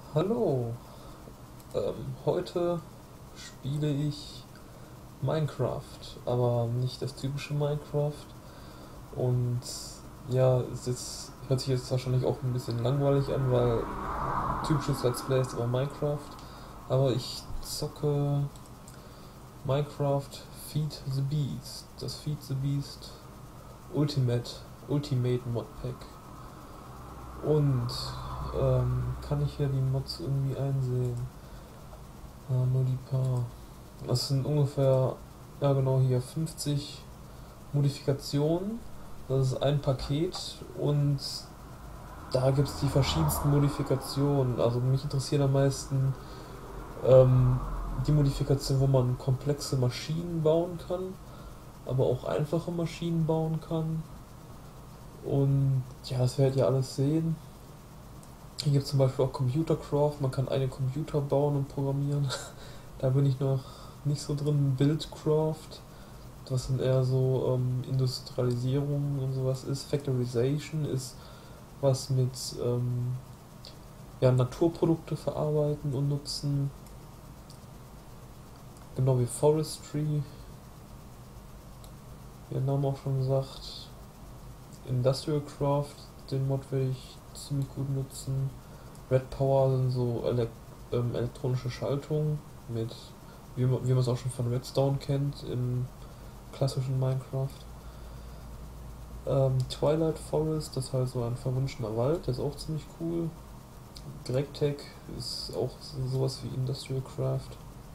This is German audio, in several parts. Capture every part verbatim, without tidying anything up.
Hallo, ähm, heute spiele ich Minecraft, aber nicht das typische Minecraft. Und ja, es ist, hört sich jetzt wahrscheinlich auch ein bisschen langweilig an, weil typisches Let's Play ist immer Minecraft. Aber ich zocke Minecraft Feed the Beast, das Feed the Beast Ultimate, Ultimate Modpack. Und ähm, kann ich hier die Mods irgendwie einsehen? Ja, nur die paar. Das sind ungefähr, ja genau hier, fünfzig Modifikationen. Das ist ein Paket und da gibt es die verschiedensten Modifikationen. Also mich interessieren am meisten ähm, die Modifikationen, wo man komplexe Maschinen bauen kann, aber auch einfache Maschinen bauen kann. Und ja, das werdet ihr alles sehen. Hier gibt es zum Beispiel auch Computercraft, man kann eigene Computer bauen und programmieren. Da bin ich noch nicht so drin. Buildcraft, was dann eher so ähm, Industrialisierung und sowas ist. Factorization ist was mit ähm, ja, Naturprodukte verarbeiten und nutzen. Genau wie Forestry, wie der Name auch schon sagt. Industrial Craft, den Mod werde ich ziemlich gut nutzen. Red Power sind so ele ähm, elektronische Schaltungen mit, wie man, wie man es auch schon von Redstone kennt im klassischen Minecraft. Ähm, Twilight Forest, das ist halt so ein verwunschener Wald, der ist auch ziemlich cool. GregTech ist auch sowas wie Industrial Craft.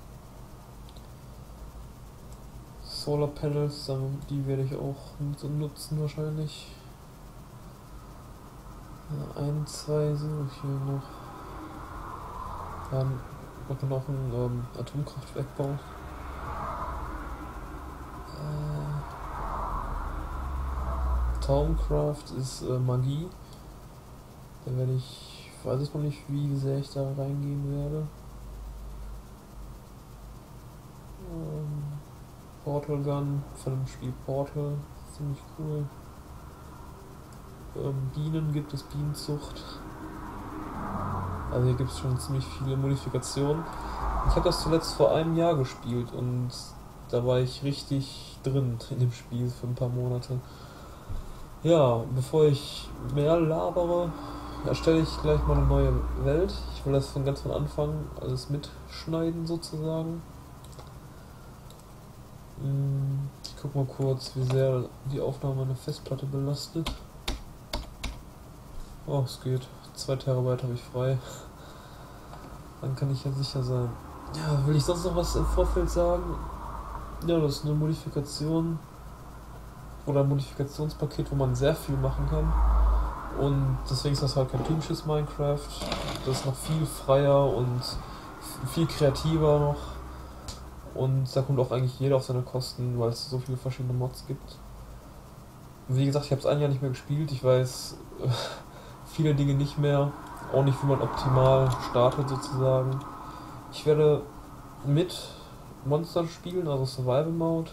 Solar Panels, die werde ich auch nutzen wahrscheinlich. Ja, ein, zwei suche ich hier noch. Ja, man kann auch ein ähm, Atomkraftwerk bauen. Äh, Towercraft ist äh, Magie. Da werde ich, weiß ich noch nicht, wie sehr ich da reingehen werde. Ähm, Portal Gun von dem Spiel Portal, ziemlich cool. Ähm, Bienen gibt es, Bienenzucht. Also hier gibt es schon ziemlich viele Modifikationen. Ich habe das zuletzt vor einem Jahr gespielt und da war ich richtig drin in dem Spiel für ein paar Monate. Ja, bevor ich mehr labere, erstelle ich gleich mal eine neue Welt. Ich will das von ganz von Anfang alles mitschneiden sozusagen. Ich guck mal kurz, wie sehr die Aufnahme meine Festplatte belastet. Oh, es geht. zwei Terabyte habe ich frei. Dann kann ich ja sicher sein. Ja, will ich sonst noch was im Vorfeld sagen? Ja, das ist eine Modifikation oder ein Modifikationspaket, wo man sehr viel machen kann. Und deswegen ist das halt kein typisches Minecraft. Das ist noch viel freier und viel kreativer noch. Und da kommt auch eigentlich jeder auf seine Kosten, weil es so viele verschiedene Mods gibt. Wie gesagt, ich habe es ein Jahr nicht mehr gespielt. Ich weiß äh, viele Dinge nicht mehr. Auch nicht, wie man optimal startet sozusagen. Ich werde mit Monstern spielen, also Survival Mode.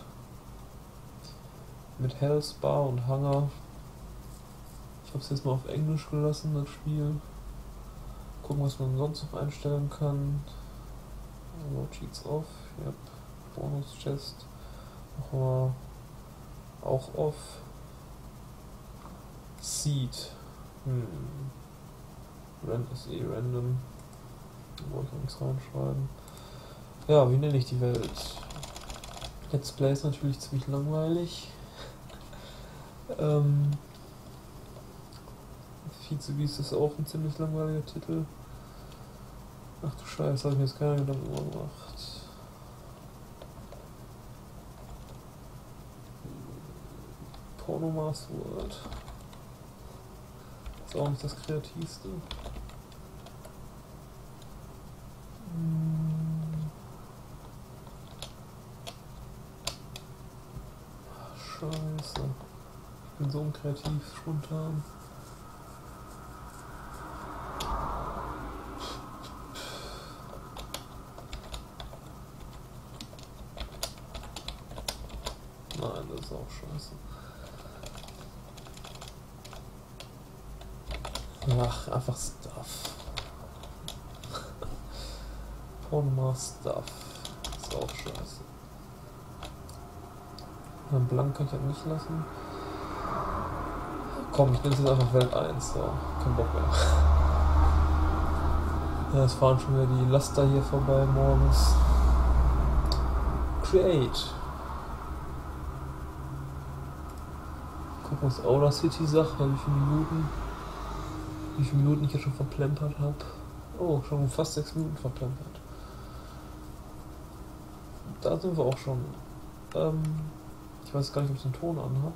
Mit Hellspar und Hunger. Ich habe es jetzt mal auf Englisch gelassen, das Spiel. Gucken, was man sonst noch einstellen kann. Load Cheats off. Yep. Bonus Chest. Machen wir auch off. Seed. Hm. Rand ist eh random. Da wollte ich auch nichts reinschreiben. Ja, wie nenne ich die Welt? Let's Play ist natürlich ziemlich langweilig. ähm. Vizebeast ist auch ein ziemlich langweiliger Titel. Ach du Scheiße, habe ich mir jetzt keine Gedanken gemacht. Porno Mars World. Ist auch nicht das kreativste. Hm. Scheiße. Ich bin so unkreativ, spontan. Nein, das ist auch scheiße. Ach, einfach Stuff. Spawn more stuff. Ist auch scheiße. Einen Blank kann ich halt nicht lassen. Komm, ich nehme jetzt einfach Welt eins. So, kein Bock mehr. Ja, es fahren schon wieder die Laster hier vorbei morgens. Create. Gucken, was Aura City sagt, wie viele Minuten. Wie viele Minuten ich jetzt schon verplempert habe. Oh, schon fast sechs Minuten verplempert. Da sind wir auch schon. Ähm, ich weiß gar nicht, ob ich den Ton an habe.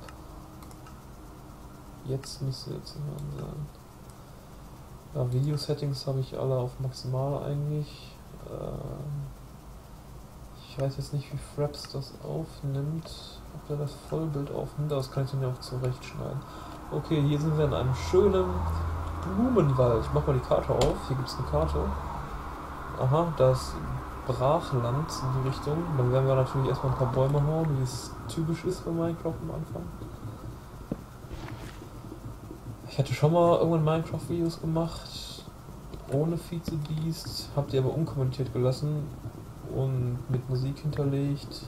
Jetzt müsste jetzt jemand sein. Ja, Video-Settings habe ich alle auf maximal eigentlich. Ähm, ich weiß jetzt nicht, wie Fraps das aufnimmt. Ob der das Vollbild aufnimmt, aber das kann ich dann ja auch zurechtschneiden. Okay, hier sind wir in einem schönen Blumenwald. Ich mach mal die Karte auf. Hier gibt es eine Karte. Aha, da ist Brachland in die Richtung. Dann werden wir natürlich erstmal ein paar Bäume hauen, wie es typisch ist bei Minecraft am Anfang. Ich hatte schon mal irgendwann Minecraft-Videos gemacht, ohne Vizebeast, hab die aber unkommentiert gelassen und mit Musik hinterlegt.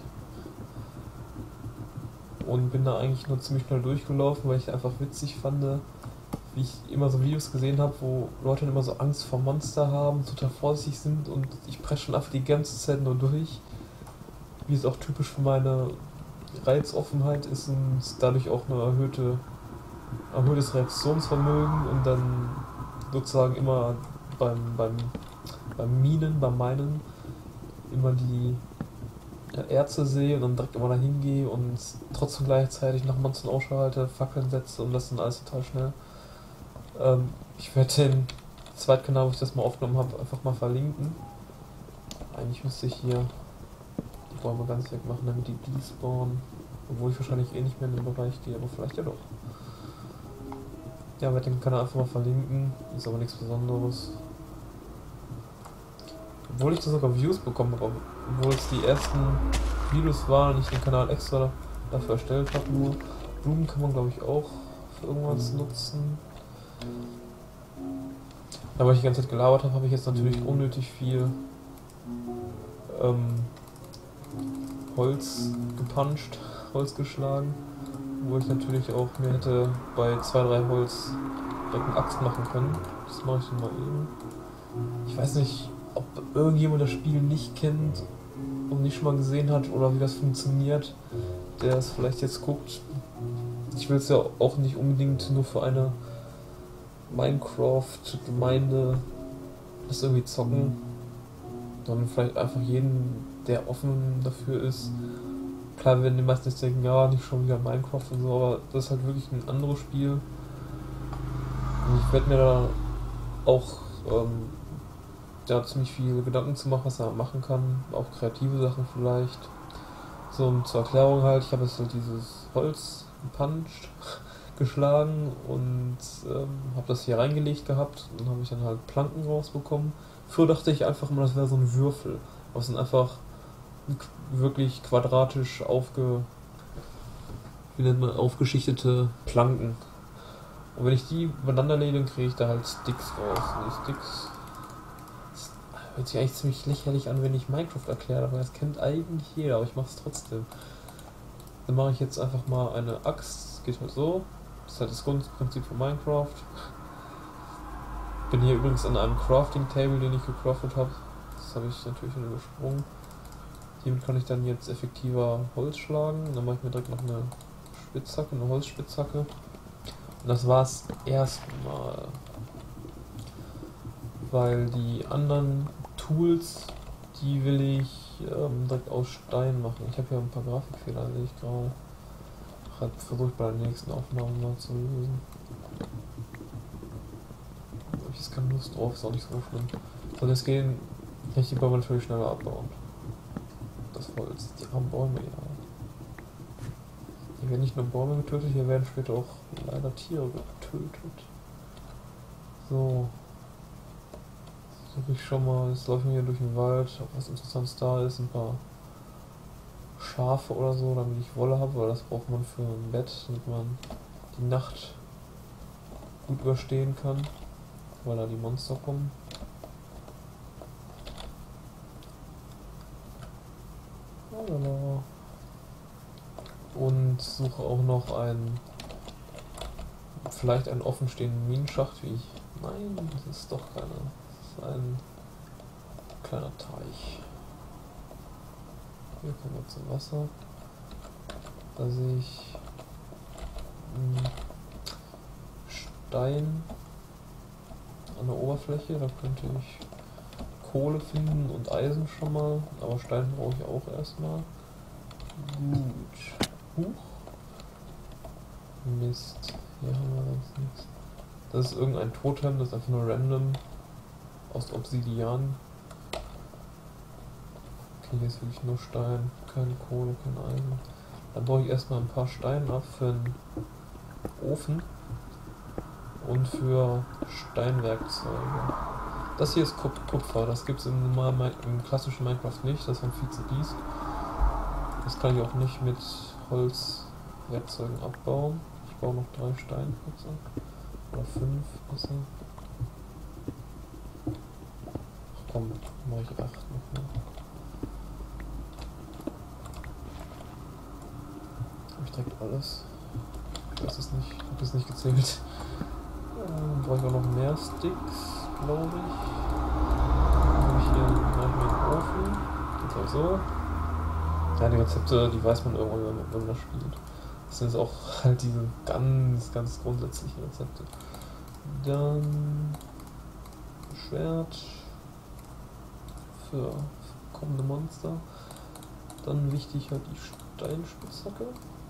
Und bin da eigentlich nur ziemlich schnell durchgelaufen, weil ich einfach witzig fand, wie ich immer so Videos gesehen habe, wo Leute immer so Angst vor Monster haben, total vorsichtig sind und ich presse schon einfach die ganze Zeit nur durch. Wie es auch typisch für meine Reizoffenheit ist und dadurch auch eine erhöhte, erhöhtes Reaktionsvermögen und dann sozusagen immer beim, beim, beim Minen, beim Meinen immer die Erze sehe und dann direkt immer dahin gehe und trotzdem gleichzeitig nach Monstern Ausschau halte, Fackeln setze und das dann alles total schnell. Ähm, ich werde den Zweitkanal, wo ich das mal aufgenommen habe, einfach mal verlinken. Eigentlich müsste ich hier die Bäume ganz weg machen, damit die despawnen. Obwohl ich wahrscheinlich eh nicht mehr in den Bereich gehe, aber vielleicht ja doch. Ja, werde den Kanal einfach mal verlinken. Ist aber nichts Besonderes. Obwohl ich da sogar Views bekommen habe, obwohl es die ersten Videos waren und ich den Kanal extra dafür erstellt habe. Nur Blumen kann man, glaube ich, auch für irgendwas nutzen. Da, weil ich die ganze Zeit gelabert habe, habe ich jetzt natürlich unnötig viel ähm, Holz gepuncht, Holz geschlagen. Wo ich natürlich auch mir hätte bei zwei, drei Holz direkt eine Axt machen können. Das mache ich dann mal eben. Ich weiß nicht, ob irgendjemand das Spiel nicht kennt und nicht schon mal gesehen hat oder wie das funktioniert, der es vielleicht jetzt guckt. Ich will es ja auch nicht unbedingt nur für eine Minecraft-Gemeinde das irgendwie zocken, sondern vielleicht einfach jeden, der offen dafür ist. Klar werden die meisten jetzt denken, ja, nicht schon wieder Minecraft und so, aber das ist halt wirklich ein anderes Spiel. Und ich werde mir da auch ähm, ja, ziemlich viele Gedanken zu machen, was er machen kann, auch kreative Sachen vielleicht. So, und zur Erklärung halt, ich habe jetzt halt dieses Holz gepuncht, geschlagen und ähm, habe das hier reingelegt gehabt und habe ich dann halt Planken rausbekommen. Früher dachte ich einfach immer, das wäre so ein Würfel, aber es sind einfach wirklich quadratisch aufge, wie nennt man, aufgeschichtete Planken. Und wenn ich die übereinander lege, dann kriege ich da halt Sticks raus. Und die Sticks, das hört sich eigentlich ziemlich lächerlich an, wenn ich Minecraft erkläre, aber das kennt eigentlich jeder, aber ich mache es trotzdem. Dann mache ich jetzt einfach mal eine Axt, das geht halt so. Das ist halt das Grundprinzip von Minecraft. Bin hier übrigens an einem Crafting Table, den ich gecraftet habe. Das habe ich natürlich schon übersprungen. Hiermit kann ich dann jetzt effektiver Holz schlagen. Dann mache ich mir direkt noch eine Spitzhacke, eine Holzspitzhacke. Und das war's erstmal. Weil die anderen Tools, die will ich ähm, direkt aus Stein machen. Ich habe hier ein paar Grafikfehler, sehe ich gerade. Halt versucht bei der nächsten Aufnahme mal zu lösen. Ich habe jetzt keine Lust drauf, ist auch nicht so schlimm. Soll es gehen, kann ich die Bäume natürlich schneller abbauen. Das Holz, die armen Bäume, ja. Hier werden nicht nur Bäume getötet, hier werden später auch leider Tiere getötet. So. Suche ich schon mal, jetzt laufen wir hier durch den Wald, ob was Interessantes da ist, ein paar Schafe oder so, damit ich Wolle habe, weil das braucht man für ein Bett, damit man die Nacht gut überstehen kann, weil da die Monster kommen. Und suche auch noch einen, vielleicht einen offenstehenden Minenschacht, wie ich. Nein, das ist doch keiner. Das ist ein kleiner Teich. Hier kommen wir zum Wasser. Da sehe ich Stein an der Oberfläche. Da könnte ich Kohle finden und Eisen schon mal. Aber Stein brauche ich auch erstmal. Gut. Huch. Mist. Hier haben wir sonst nichts. Das ist irgendein Totem, das ist einfach nur random. Aus Obsidian. Okay, hier ist wirklich nur Stein. Keine Kohle, kein Eisen. Dann brauche ich erstmal ein paar Steine ab für einen Ofen. Und für Steinwerkzeuge. Das hier ist Kupfer. Das gibt es im, im klassischen Minecraft nicht. Das ist von Vize-Beast. Das kann ich auch nicht mit Holzwerkzeugen abbauen. Ich baue noch drei Steinputze. Oder fünf besser. Ach komm, mache ich acht noch mal. Habe ich direkt alles? Ich weiß es nicht. Ich habe es nicht gezählt. Ähm, brauche ich auch noch mehr Sticks, glaube ich. Dann habe ich hier einen Ofen. Geht auch so. Ja, die Rezepte, die weiß man irgendwann, wenn man, wenn man das spielt. Das sind jetzt auch halt diese ganz, ganz grundsätzlichen Rezepte. Dann Schwert für kommende Monster. Dann wichtig halt die Steinspitzhacke.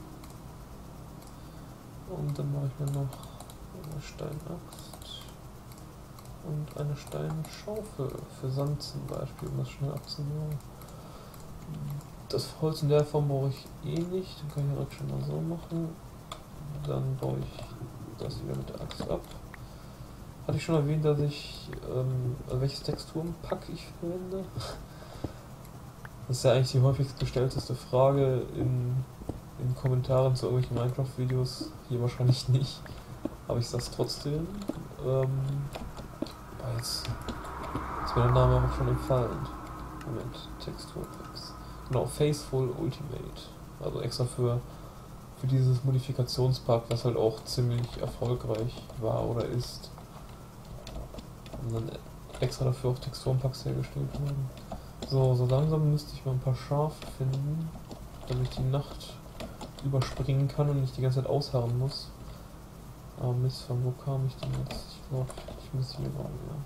Und dann mache ich mir noch eine Steinaxt und eine Steinschaufel für Sand zum Beispiel, um das schnell abzubauen. Das Holz in der Form brauche ich eh nicht, dann kann ich direkt schon mal so machen. Dann baue ich das wieder mit der Axt ab. Hatte ich schon erwähnt, dass ich, ähm, welches Texturenpack ich verwende? Das ist ja eigentlich die häufigst gestellteste Frage in, in Kommentaren zu irgendwelchen Minecraft-Videos. Hier wahrscheinlich nicht, aber ich sag's trotzdem. Ähm, jetzt ist mir der Name auch schon entfallen. Moment, Texturpacks. Genau, Faithful Ultimate. Also extra für, für dieses Modifikationspack, was halt auch ziemlich erfolgreich war oder ist. Und dann extra dafür auch Texturenpacks hergestellt wurden. So, so langsam müsste ich mal ein paar Schafe finden, damit ich die Nacht überspringen kann und nicht die ganze Zeit ausharren muss. Aber Mist, von wo kam ich denn jetzt? Ich glaube, ich muss hier mal wieder.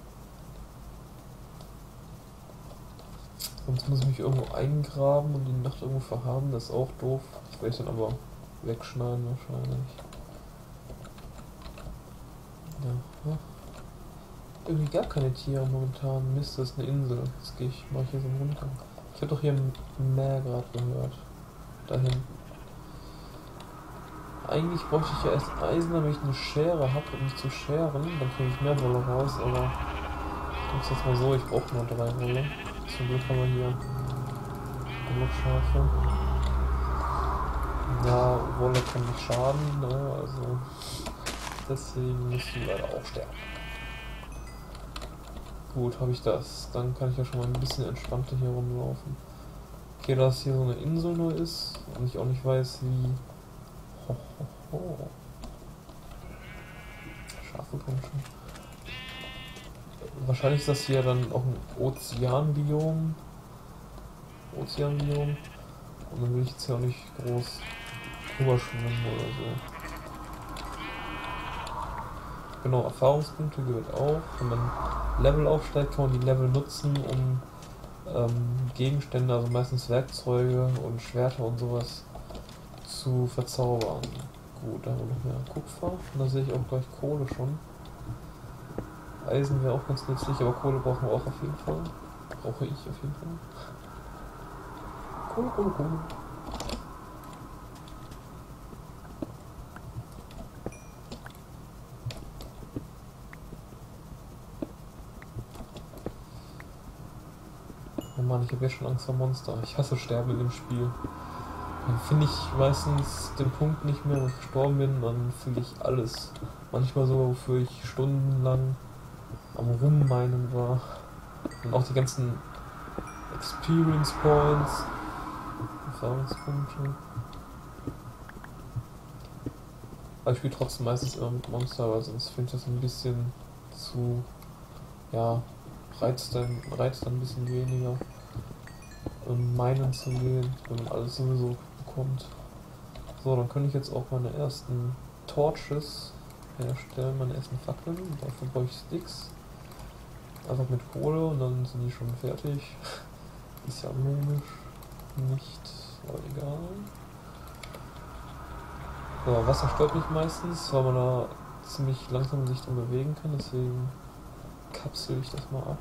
Sonst muss ich mich irgendwo eingraben und die Nacht irgendwo verharren, das ist auch doof. Das werde ich dann aber wegschneiden wahrscheinlich. Ja. Irgendwie gar keine Tiere momentan. Mist, das ist eine Insel. Jetzt gehe ich mal hier so runter. Ich habe doch hier ein Meer gerade gehört. Da hinten. Eigentlich bräuchte ich ja erst Eisen, damit ich eine Schere habe, um mich zu scheren. Dann kriege ich mehr Wolle raus, aber ich mache jetzt mal so, ich brauche nur drei Wolle. Zum Glück haben wir hier genug Schafe. Ja, Wolle kann nicht schaden, ne? Also deswegen müssen wir leider auch sterben. Gut, habe ich das. Dann kann ich ja schon mal ein bisschen entspannter hier rumlaufen. Okay, da es hier so eine Insel nur ist und ich auch nicht weiß, wie... Ho, ho, ho. Schafe kommen schon. Wahrscheinlich ist das hier dann auch ein Ozeanbiom. Ozeanbiom. Und dann will ich jetzt hier auch nicht groß rüberschwimmen oder so. Genau, Erfahrungspunkte gehört auch. Wenn man Level aufsteigt, kann man die Level nutzen, um ähm, Gegenstände, also meistens Werkzeuge und Schwerter und sowas, zu verzaubern. Gut, da haben wir noch mehr Kupfer. Und da sehe ich auch gleich Kohle schon. Eisen wäre auch ganz nützlich, aber Kohle brauchen wir auch auf jeden Fall. Brauche ich auf jeden Fall. Kohle, Kohle, Kohle. Oh Mann, ich habe jetzt schon Angst vor Monster. Ich hasse Sterben in dem Spiel. Dann finde ich meistens den Punkt nicht mehr, wo ich gestorben bin, dann finde ich alles. Manchmal so, wofür ich stundenlang am Rummeinen war. Und auch die ganzen Experience Points. Erfahrungspunkte. Aber ich spiele trotzdem meistens immer mit Monster, weil sonst finde ich das ein bisschen zu, ja, reizt dann, reizt dann ein bisschen weniger, um meinen zu gehen, wenn man alles sowieso bekommt. So, dann kann ich jetzt auch meine ersten Torches herstellen, meine ersten Fackeln. Dafür brauche ich Sticks. Einfach mit Kohle und dann sind die schon fertig. Ist ja logisch. Nicht, aber egal. So, Wasser stört mich meistens, weil man da ziemlich langsam sich drin bewegen kann, deswegen kapsel ich das mal ab.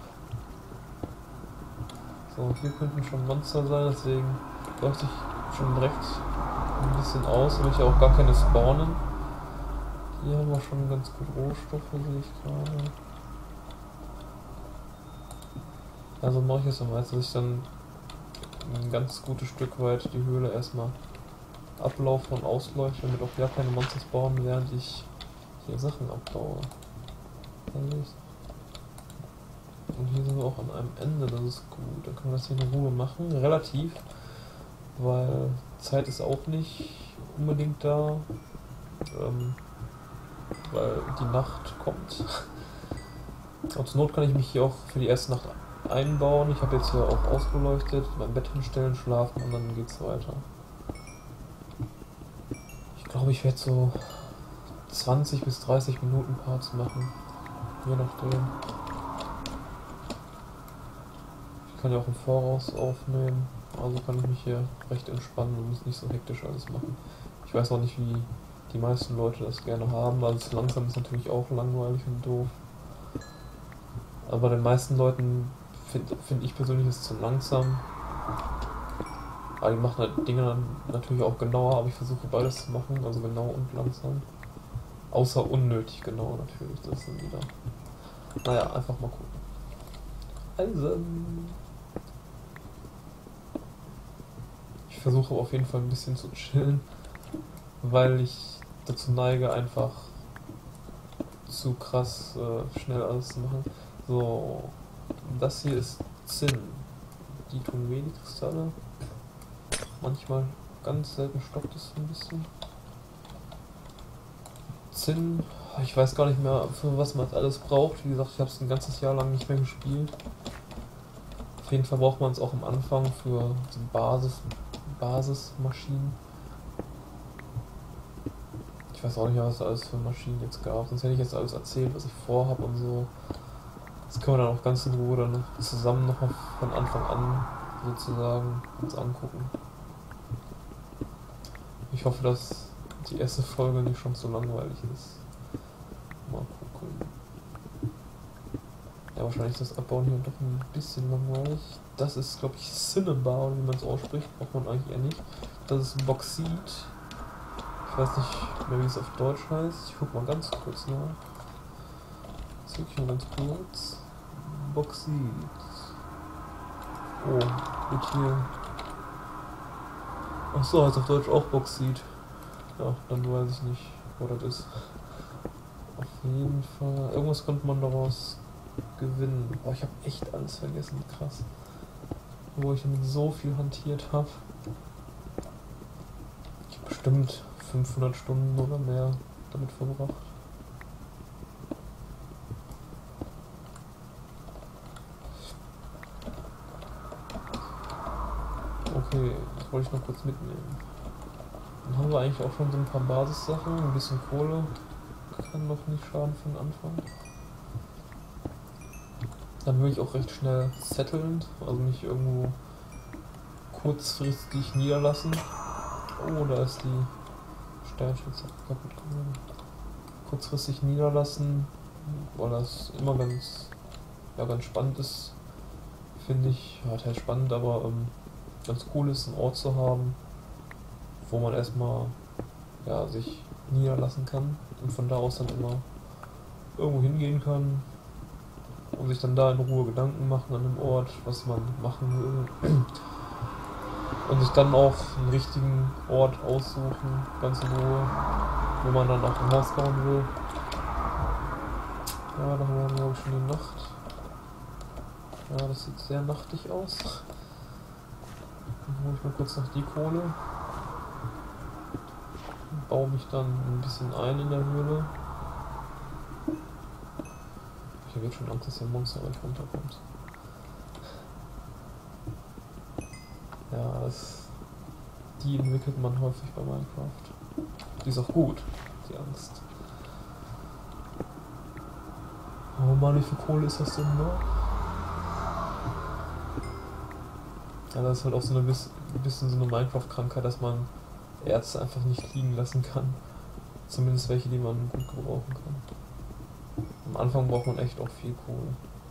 So, hier könnten schon Monster sein, deswegen leuchte ich schon direkt ein bisschen aus, damit ich auch gar keine spawnen. Hier haben wir schon ganz gut Rohstoffe, sehe ich gerade. Also mache ich es am meisten, dass ich dann ein ganz gutes Stück weit die Höhle erstmal ablaufe und ausleuchte, damit auch ja keine Monster spawnen, während ich hier Sachen abbaue. Und hier sind wir auch an einem Ende, das ist gut. Dann können wir das hier in Ruhe machen, relativ, weil Zeit ist auch nicht unbedingt da, ähm, weil die Nacht kommt. Und zur Not kann ich mich hier auch für die erste Nacht einbauen. Ich habe jetzt hier auch ausgeleuchtet, mein Bett hinstellen, schlafen und dann geht's weiter. Ich glaube, ich werde so zwanzig bis dreißig Minuten Parts machen, je nachdem. Ich kann ja auch im Voraus aufnehmen, also kann ich mich hier recht entspannen und muss nicht so hektisch alles machen. Ich weiß auch nicht, wie die meisten Leute das gerne haben, also zu langsam ist natürlich auch langweilig und doof. Aber den meisten Leuten finde find ich persönlich ist zu langsam. Aber die machen halt Dinge dann natürlich auch genauer, aber ich versuche beides zu machen, also genau und langsam. Außer unnötig genau natürlich, das ist dann wieder. Naja, einfach mal gucken. Also. Ich versuche auf jeden Fall ein bisschen zu chillen, weil ich dazu neige, einfach zu krass äh, schnell alles zu machen. So, das hier ist Zinn. Die tun wenig Kristalle. Manchmal ganz selten stockt es ein bisschen. Zinn, ich weiß gar nicht mehr, für was man alles braucht. Wie gesagt, ich habe es ein ganzes Jahr lang nicht mehr gespielt. Auf jeden Fall braucht man es auch am Anfang für so Basis, Basismaschinen. Ich weiß auch nicht, was es alles für Maschinen jetzt gab. Sonst hätte ich jetzt alles erzählt, was ich vorhabe und so. Das können wir dann auch ganz in Ruhe dann zusammen noch von Anfang an sozusagen uns angucken. Ich hoffe, dass die erste Folge nicht schon so langweilig ist. Mal gucken. Ja, wahrscheinlich ist das Abbauen hier doch ein bisschen langweilig. Das ist, glaube ich, Cinnabar, wie man es ausspricht. Braucht man eigentlich eher nicht. Das ist Bauxit. Ich weiß nicht mehr, wie es auf Deutsch heißt. Ich guck mal ganz kurz nach. Das wirklich mal ganz kurz. Bauxit. Oh, wird hier. Achso, heißt auf Deutsch auch Bauxit. Ja, dann weiß ich nicht, wo das ist. Auf jeden Fall. Irgendwas konnte man daraus gewinnen. Boah, ich habe echt alles vergessen. Krass. Wo ich damit so viel hantiert habe. Ich habe bestimmt fünfhundert Stunden oder mehr damit verbracht. Okay, das wollte ich noch kurz mitnehmen. Dann haben wir eigentlich auch schon so ein paar Basissachen. Ein bisschen Kohle kann noch nicht schaden für den Anfang. Dann würde ich auch recht schnell setteln, also nicht irgendwo kurzfristig niederlassen. Oh, da ist die Sternschütze kaputt geworden. Kurzfristig niederlassen, weil das immer ganz, ja, ganz spannend ist, finde ich. Ja, halt spannend, aber ähm, ganz cool ist, einen Ort zu haben, wo man erstmal ja, sich niederlassen kann und von da aus dann immer irgendwo hingehen kann und sich dann da in Ruhe Gedanken machen an dem Ort, was man machen will. Und sich dann auch einen richtigen Ort aussuchen, ganz in Ruhe, wo man dann auch ein Haus bauen will. Ja, da haben wir glaube ich schon die Nacht. Ja, das sieht sehr nachtig aus. Dann hole ich mal kurz noch die Kohle. Baue mich dann ein bisschen ein in der Höhle. Ich habe jetzt schon Angst, dass der Monster gleich runterkommt. Ja, das, die entwickelt man häufig bei Minecraft. Die ist auch gut, die Angst. Oh Mann, wie viel Kohle ist das denn noch? Ja, das ist halt auch so eine bisschen, ein bisschen so eine Minecraft-Krankheit, dass man Erze einfach nicht liegen lassen kann. Zumindest welche, die man gut gebrauchen kann. Am Anfang braucht man echt auch viel Kohle.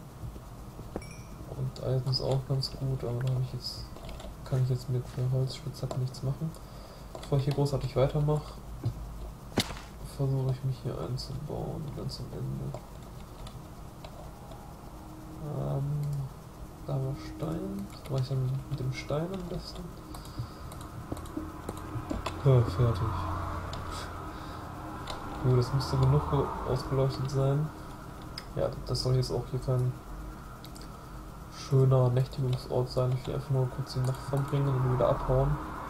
Und Eisen ist auch ganz gut, aber da habe ich jetzt, kann ich jetzt mit der Holzspitzhacke nichts machen. Bevor ich hier großartig weitermache, versuche ich mich hier einzubauen, ganz am Ende. Ähm, da war Stein. Was mache ich dann mit dem Stein am besten? Ja, fertig. Gut, das müsste genug ausgeleuchtet sein. Ja, das soll jetzt auch hier kein schöner Nächtigungsort sein. Ich will einfach nur kurz die Nacht verbringen und wieder abhauen.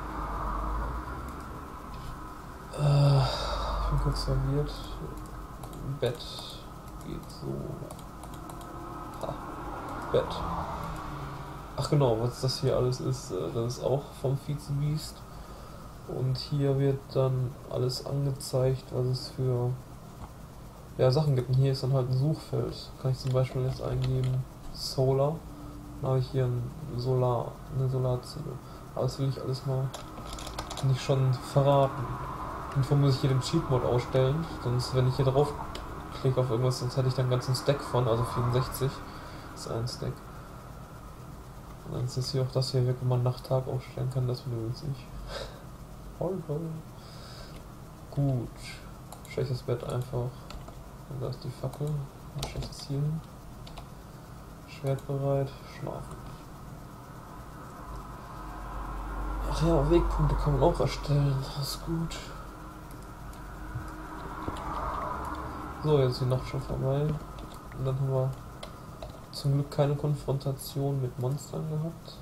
Äh, ich bin kurz verwirrt. Bett geht so. Ha, Bett. Ach genau, was das hier alles ist, das ist auch vom Vizebeast. Und hier wird dann alles angezeigt, was es für ja, Sachen gibt. Und hier ist dann halt ein Suchfeld. Kann ich zum Beispiel jetzt eingeben Solar. Dann habe ich hier ein Solar, eine Solarzelle. Aber das will ich alles mal nicht schon verraten. Und vor muss ich hier den Cheat-Mode ausstellen. Sonst, wenn ich hier drauf klicke auf irgendwas, sonst hätte ich dann einen ganzen Stack von, also vierundsechzig. Das ist ein Stack. Und dann ist das hier auch das hier, wo man nach Tag ausstellen kann, das benutze ich. Voll toll. Gut. Stelle ich das Bett einfach. Und da ist die Fackel. Dann stelle ich das hier hin. Schwert bereit. Schlafen. Ach ja, Wegpunkte kann man auch erstellen. Das ist gut. So, jetzt ist die Nacht schon vorbei. Und dann haben wir zum Glück keine Konfrontation mit Monstern gehabt.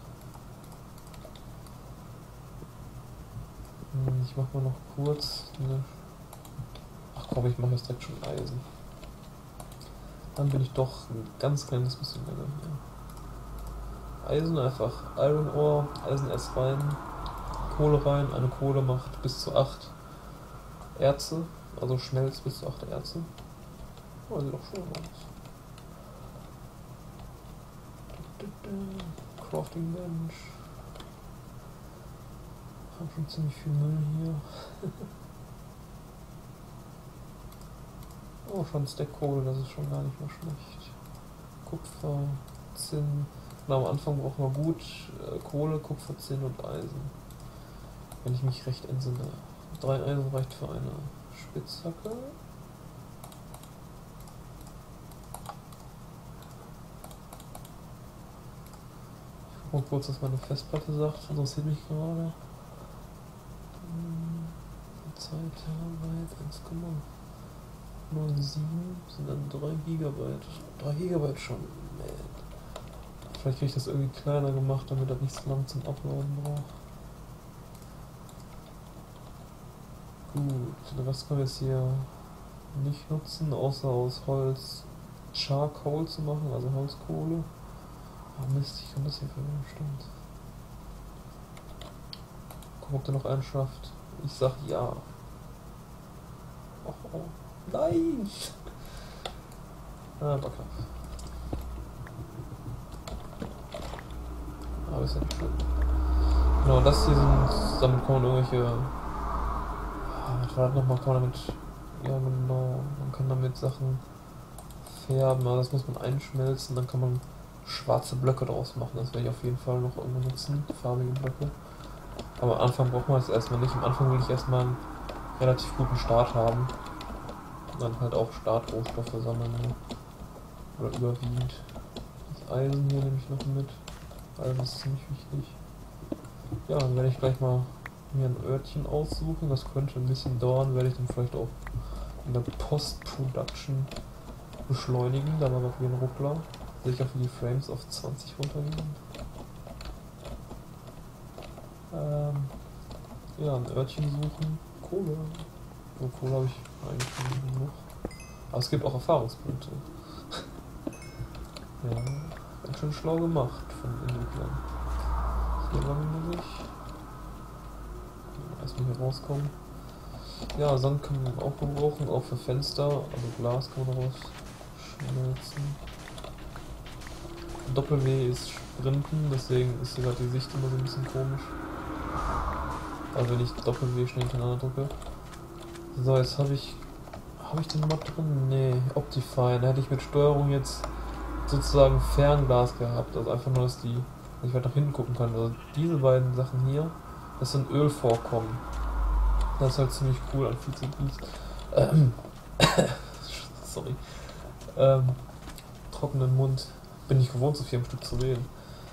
Ich mach mal noch kurz eine. Ach komm, ich mache jetzt direkt schon Eisen. Dann bin ich doch ein ganz kleines bisschen länger hier. Eisen einfach Iron Ore, Eisenerz rein, Kohle rein. Eine Kohle macht bis zu acht Erze, also schmelzt bis zu acht Erze. Oh, sieht doch schön aus. Crafting Bench. Hab schon ziemlich viel Müll hier. Oh, schon ein Stack Kohle, das ist schon gar nicht mehr schlecht. Kupfer, Zinn. Na, am Anfang brauchen wir gut äh, Kohle, Kupfer, Zinn und Eisen. Wenn ich mich recht entsinne. Drei Eisen reicht für eine Spitzhacke. Ich guck mal kurz, was meine Festplatte sagt, das interessiert mich gerade. zwei Terabyte, eins Komma null sieben sind dann drei Gigabyte. drei Gigabyte schon, man. Vielleicht kriege ich das irgendwie kleiner gemacht, damit er nicht so lange zum Uploaden braucht. Gut, den Rest können wir jetzt hier nicht nutzen, außer aus Holz Charcoal zu machen, also Holzkohle. Ah Mist, ich kann das hier verwenden, stimmt. Guck, ob der noch einen schafft. Ich sag ja. Oh, oh. Nein! Ah, Backup. Aber ist ja nicht schlimm. Genau, das hier sind, damit kann man irgendwelche. Was war das nochmal? Kann man damit. Ja, genau. Man kann damit Sachen färben, aber das muss man einschmelzen, dann kann man schwarze Blöcke draus machen. Das werde ich auf jeden Fall noch irgendwo nutzen, farbige Blöcke. Aber am Anfang braucht man das erstmal nicht. Am Anfang will ich erstmal einen relativ guten Start haben. Und dann halt auch Startrohstoffe sammeln. Ne? Oder überwiegend. Das Eisen hier nehme ich noch mit. Eisen ist ziemlich wichtig. Ja, dann werde ich gleich mal mir ein Örtchen aussuchen. Das könnte ein bisschen dauern, werde ich dann vielleicht auch in der Post-Production beschleunigen. Da war noch wie ein Ruckler. Sicher für die Frames auf zwanzig runtergehen. Ähm, ja, ein Örtchen suchen. Kohle. So, Kohle habe ich eigentlich schon genug. Aber es gibt auch Erfahrungspunkte. Ja, ganz schön schlau gemacht von den Entwicklern. Hier lang muss ich. Erstmal hier rauskommen. Ja, Sand kann man auch gebrauchen, auch für Fenster. Also Glas kann man daraus schmelzen. Doppel-W ist Sprinten, deswegen ist sogar die Sicht immer so ein bisschen komisch. Also wenn ich Doppel-W schnell hintereinander drücke. So, jetzt habe ich. Habe ich den Mod drin? Nee, Optifine. Da hätte ich mit Steuerung jetzt sozusagen Fernglas gehabt. Also einfach nur, dass die. Dass ich weiter nach hinten gucken kann. Also diese beiden Sachen hier, das sind Ölvorkommen. Das ist halt ziemlich cool an Vizebeats. Ähm. Sorry. Ähm. Trockenen Mund. Bin ich gewohnt, so viel am Stück zu reden.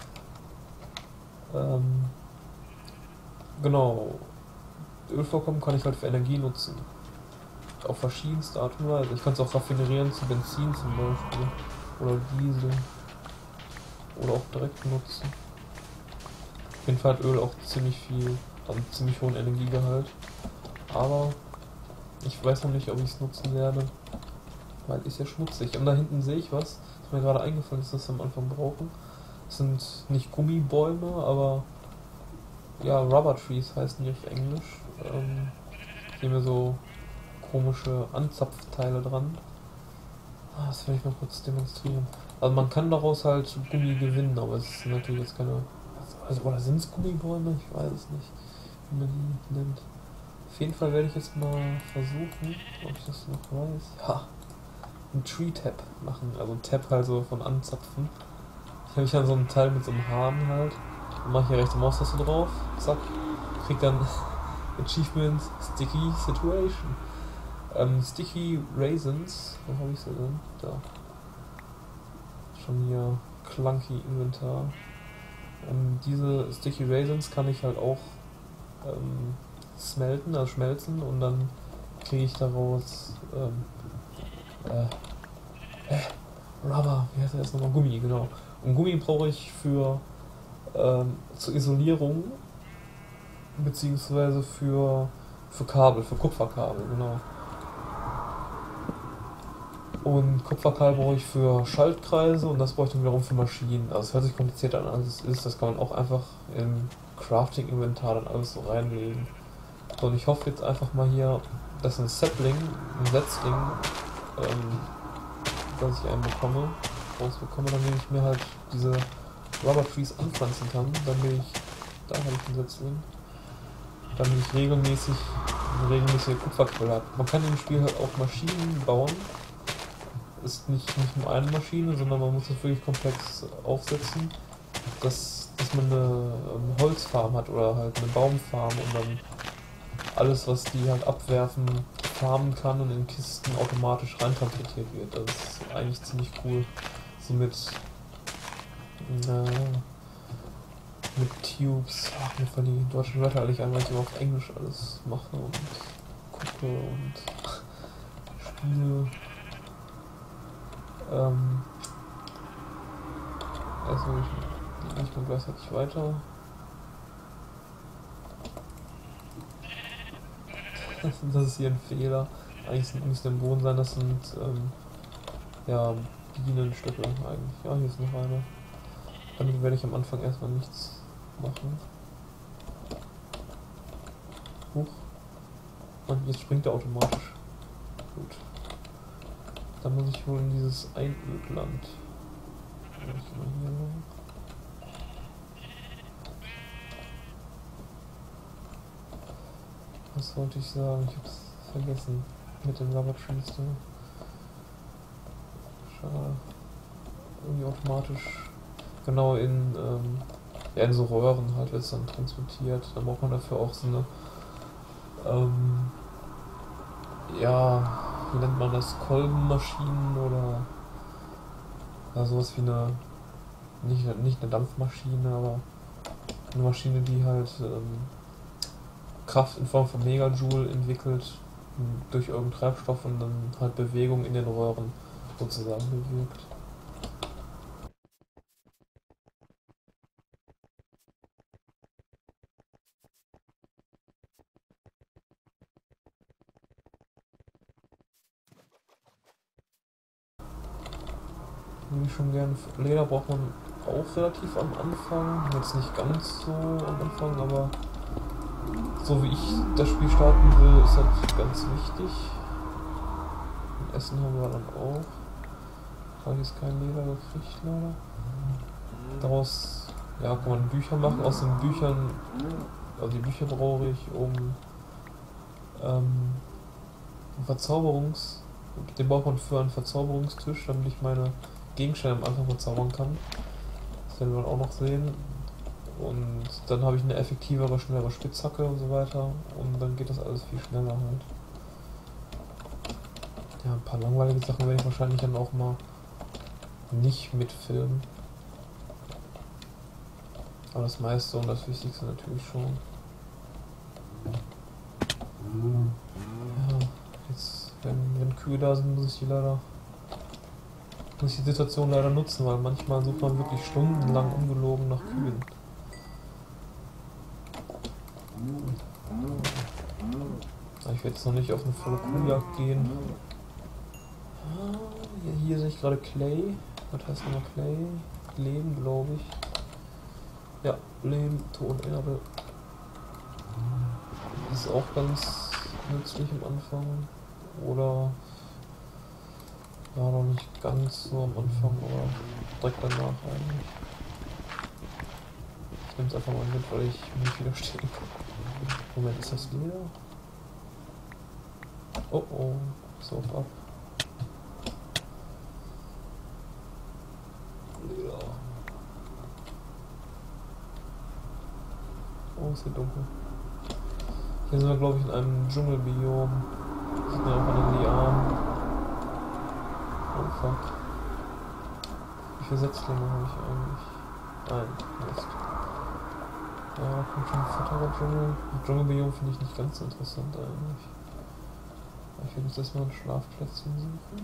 Ähm. Genau. Ölvorkommen kann ich halt für Energie nutzen. Auf verschiedenste Art und Weise. Ich kann es auch raffinerieren zu Benzin zum Beispiel. Oder Diesel. Oder auch direkt nutzen. Auf jeden Fall hat Öl auch ziemlich viel, also ziemlich hohen Energiegehalt. Aber ich weiß noch nicht, ob ich es nutzen werde. Weil ist ja schmutzig. Und da hinten sehe ich was, was mir gerade eingefallen ist, dass wir am Anfang brauchen. Das sind nicht Gummibäume, aber ja, Rubber Trees heißen die auf Englisch. Ähm, hier haben wir so komische Anzapfteile dran. Ah, das will ich mal kurz demonstrieren. Also man kann daraus halt Gummi gewinnen, aber es ist natürlich jetzt keine. Also, oder sind es Gummibäume? Ich weiß es nicht, wie man die nennt. Auf jeden Fall werde ich jetzt mal versuchen, ob ich das noch weiß. Ha! Ein Tree Tap machen. Also ein Tap halt so von anzapfen. Ich habe ich dann so einen Teil mit so einem Hahn halt. Dann mache ich hier rechte Maustaste drauf. Zack. Krieg dann Achievement Sticky Situation. Ähm, Sticky Raisins. Wo habe ich sie denn? Da. Schon hier clunky Inventar. Ähm, diese Sticky Raisins kann ich halt auch ähm, smelten, also schmelzen und dann kriege ich daraus ähm, äh, äh, Rubber, wie heißt das nochmal? Gummi, genau. Und Gummi brauche ich für ähm, zur Isolierung beziehungsweise für, für Kabel, für Kupferkabel, genau. Und Kupferkabel brauche ich für Schaltkreise und das brauche ich dann wiederum für Maschinen. Also es hört sich kompliziert an, als es ist. Das kann man auch einfach im Crafting-Inventar dann alles so reinlegen. So, und ich hoffe jetzt einfach mal hier, dass ein Sapling, ein Setzling, ähm, dass ich einen bekomme, rausbekomme, damit ich mir halt diese Rubber Trees anpflanzen kann. Dann bin ich, da habe ich den Setzling, damit ich regelmäßig eine regelmäßige Kupferquelle habe. Man kann im Spiel halt auch Maschinen bauen. Ist nicht, nicht nur eine Maschine, sondern man muss es wirklich komplex aufsetzen, dass, dass man eine ähm, Holzfarm hat oder halt eine Baumfarm und dann alles, was die halt abwerfen, farmen kann und in Kisten automatisch reintransportiert wird. Das ist eigentlich ziemlich cool. So mit, äh, mit Tubes. Ach, mir fallen die deutschen Wörter eigentlich an, weil ich immer auf Englisch alles mache und gucke und spiele. Ähm, also ich gehe ich mal gleichzeitig weiter. Das ist hier ein Fehler. Eigentlich sind nicht im Boden sein, das sind ähm, ja, Bienenstöcke eigentlich. Ja, hier ist noch eine. Damit werde ich am Anfang erstmal nichts machen. Huch. Und jetzt springt er automatisch. Gut. Dann muss ich wohl in dieses Einödland. Ich mal hier lang. Was wollte ich sagen? Ich hab's vergessen. Mit dem Rubber Trees da. Schade. Irgendwie automatisch. Genau in, ähm, ja, in so Röhren halt wird es dann transportiert. Dann braucht man dafür auch so eine, ähm, ja, wie nennt man das? Kolbenmaschinen oder ja, sowas wie eine, nicht, nicht eine Dampfmaschine, aber eine Maschine, die halt ähm, Kraft in Form von Megajoule entwickelt durch irgendeinen Treibstoff und dann halt Bewegung in den Röhren sozusagen bewirkt. würde ich schon gerne. Leder braucht man auch relativ am Anfang. Jetzt nicht ganz so am Anfang, aber so wie ich das Spiel starten will, ist das ganz wichtig. Und Essen haben wir dann auch. Habe ich jetzt kein Leder gekriegt, leider. Daraus ja, kann man Bücher machen. Aus den Büchern, also die Bücher brauche ich, um ähm, Verzauberungs... Den braucht man für einen Verzauberungstisch, damit ich meine Gegenstände am Anfang verzaubern kann. Das werden wir dann auch noch sehen. Und dann habe ich eine effektivere, schnellere Spitzhacke und so weiter. Und dann geht das alles viel schneller halt. Ja, ein paar langweilige Sachen werde ich wahrscheinlich dann auch mal nicht mitfilmen. Aber das meiste und das Wichtigste natürlich schon. Ja, jetzt, wenn, wenn Kühe da sind, muss ich die leider, muss ich die Situation leider nutzen, weil manchmal sucht man wirklich stundenlang ungelogen nach Kühen. Ich werde jetzt noch nicht auf eine volle Kuhjagd gehen. Ah, hier, hier sehe ich gerade Clay. Was heißt nochmal Clay? Lehm, glaube ich. Ja, Lehm, Tonerbe. Ist auch ganz nützlich am Anfang. Oder ja, noch nicht ganz so am Anfang, aber direkt danach eigentlich. Ich nehme es einfach mal mit, weil ich nicht widerstehen kann. Moment, ist das Leder? Oh oh, so ab. Leder. Oh, ist hier dunkel. Hier sind wir, glaube ich, in einem Dschungelbiom. Wir sind ja auch an den Lianen. Oh fuck. Wie viele Setzlinge habe ich eigentlich? Ein, Mist. Ja, kommt schon ein fetterer Dschungel. Das Dschungelbiom finde ich nicht ganz so interessant eigentlich. Ich will jetzt erstmal ein Schlafplätzchen suchen.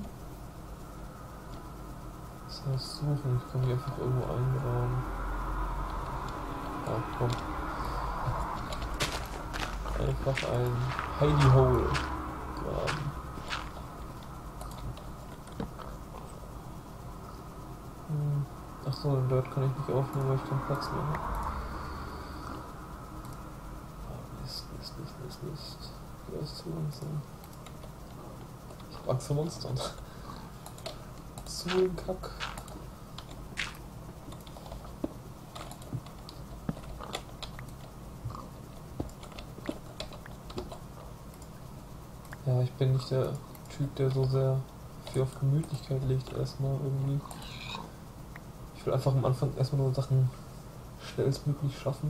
Das heißt suchen, ich kann mich einfach irgendwo eingraben. Ja, komm. Einfach ein Hidey Hole graben. Hm. Achso, den Dirt kann ich nicht aufnehmen, weil ich keinen Platz mehr habe. Oh, Mist, Mist, Mist, Mist, Mist. Der ist zu langsam. Ich hab Angst vor Monstern. Zu ein Kack. Ja, ich bin nicht der Typ, der so sehr viel auf Gemütlichkeit legt erstmal irgendwie. Ich will einfach am Anfang erstmal nur Sachen schnellstmöglich schaffen.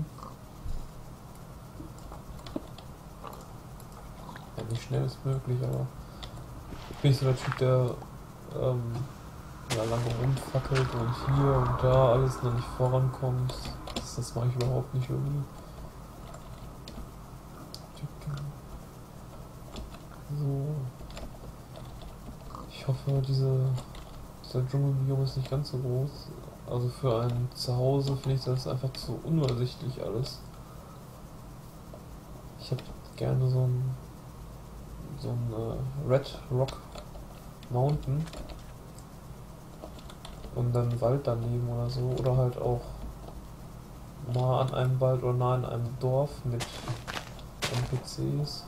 Ja, nicht schnellstmöglich, aber ich bin nicht so der Typ, der ähm, ja, lange rumfackelt und hier und da alles noch nicht vorankommt. Das, das mache ich überhaupt nicht irgendwie. So. Ich hoffe, diese, dieser Dschungelbiom ist nicht ganz so groß. Also für ein Zuhause finde ich das einfach zu unübersichtlich alles. Ich hätte gerne so ein so ein äh, Red Rock Mountain und dann Wald daneben oder so, oder halt auch nah an einem Wald oder nah an einem Dorf mit N P Cs.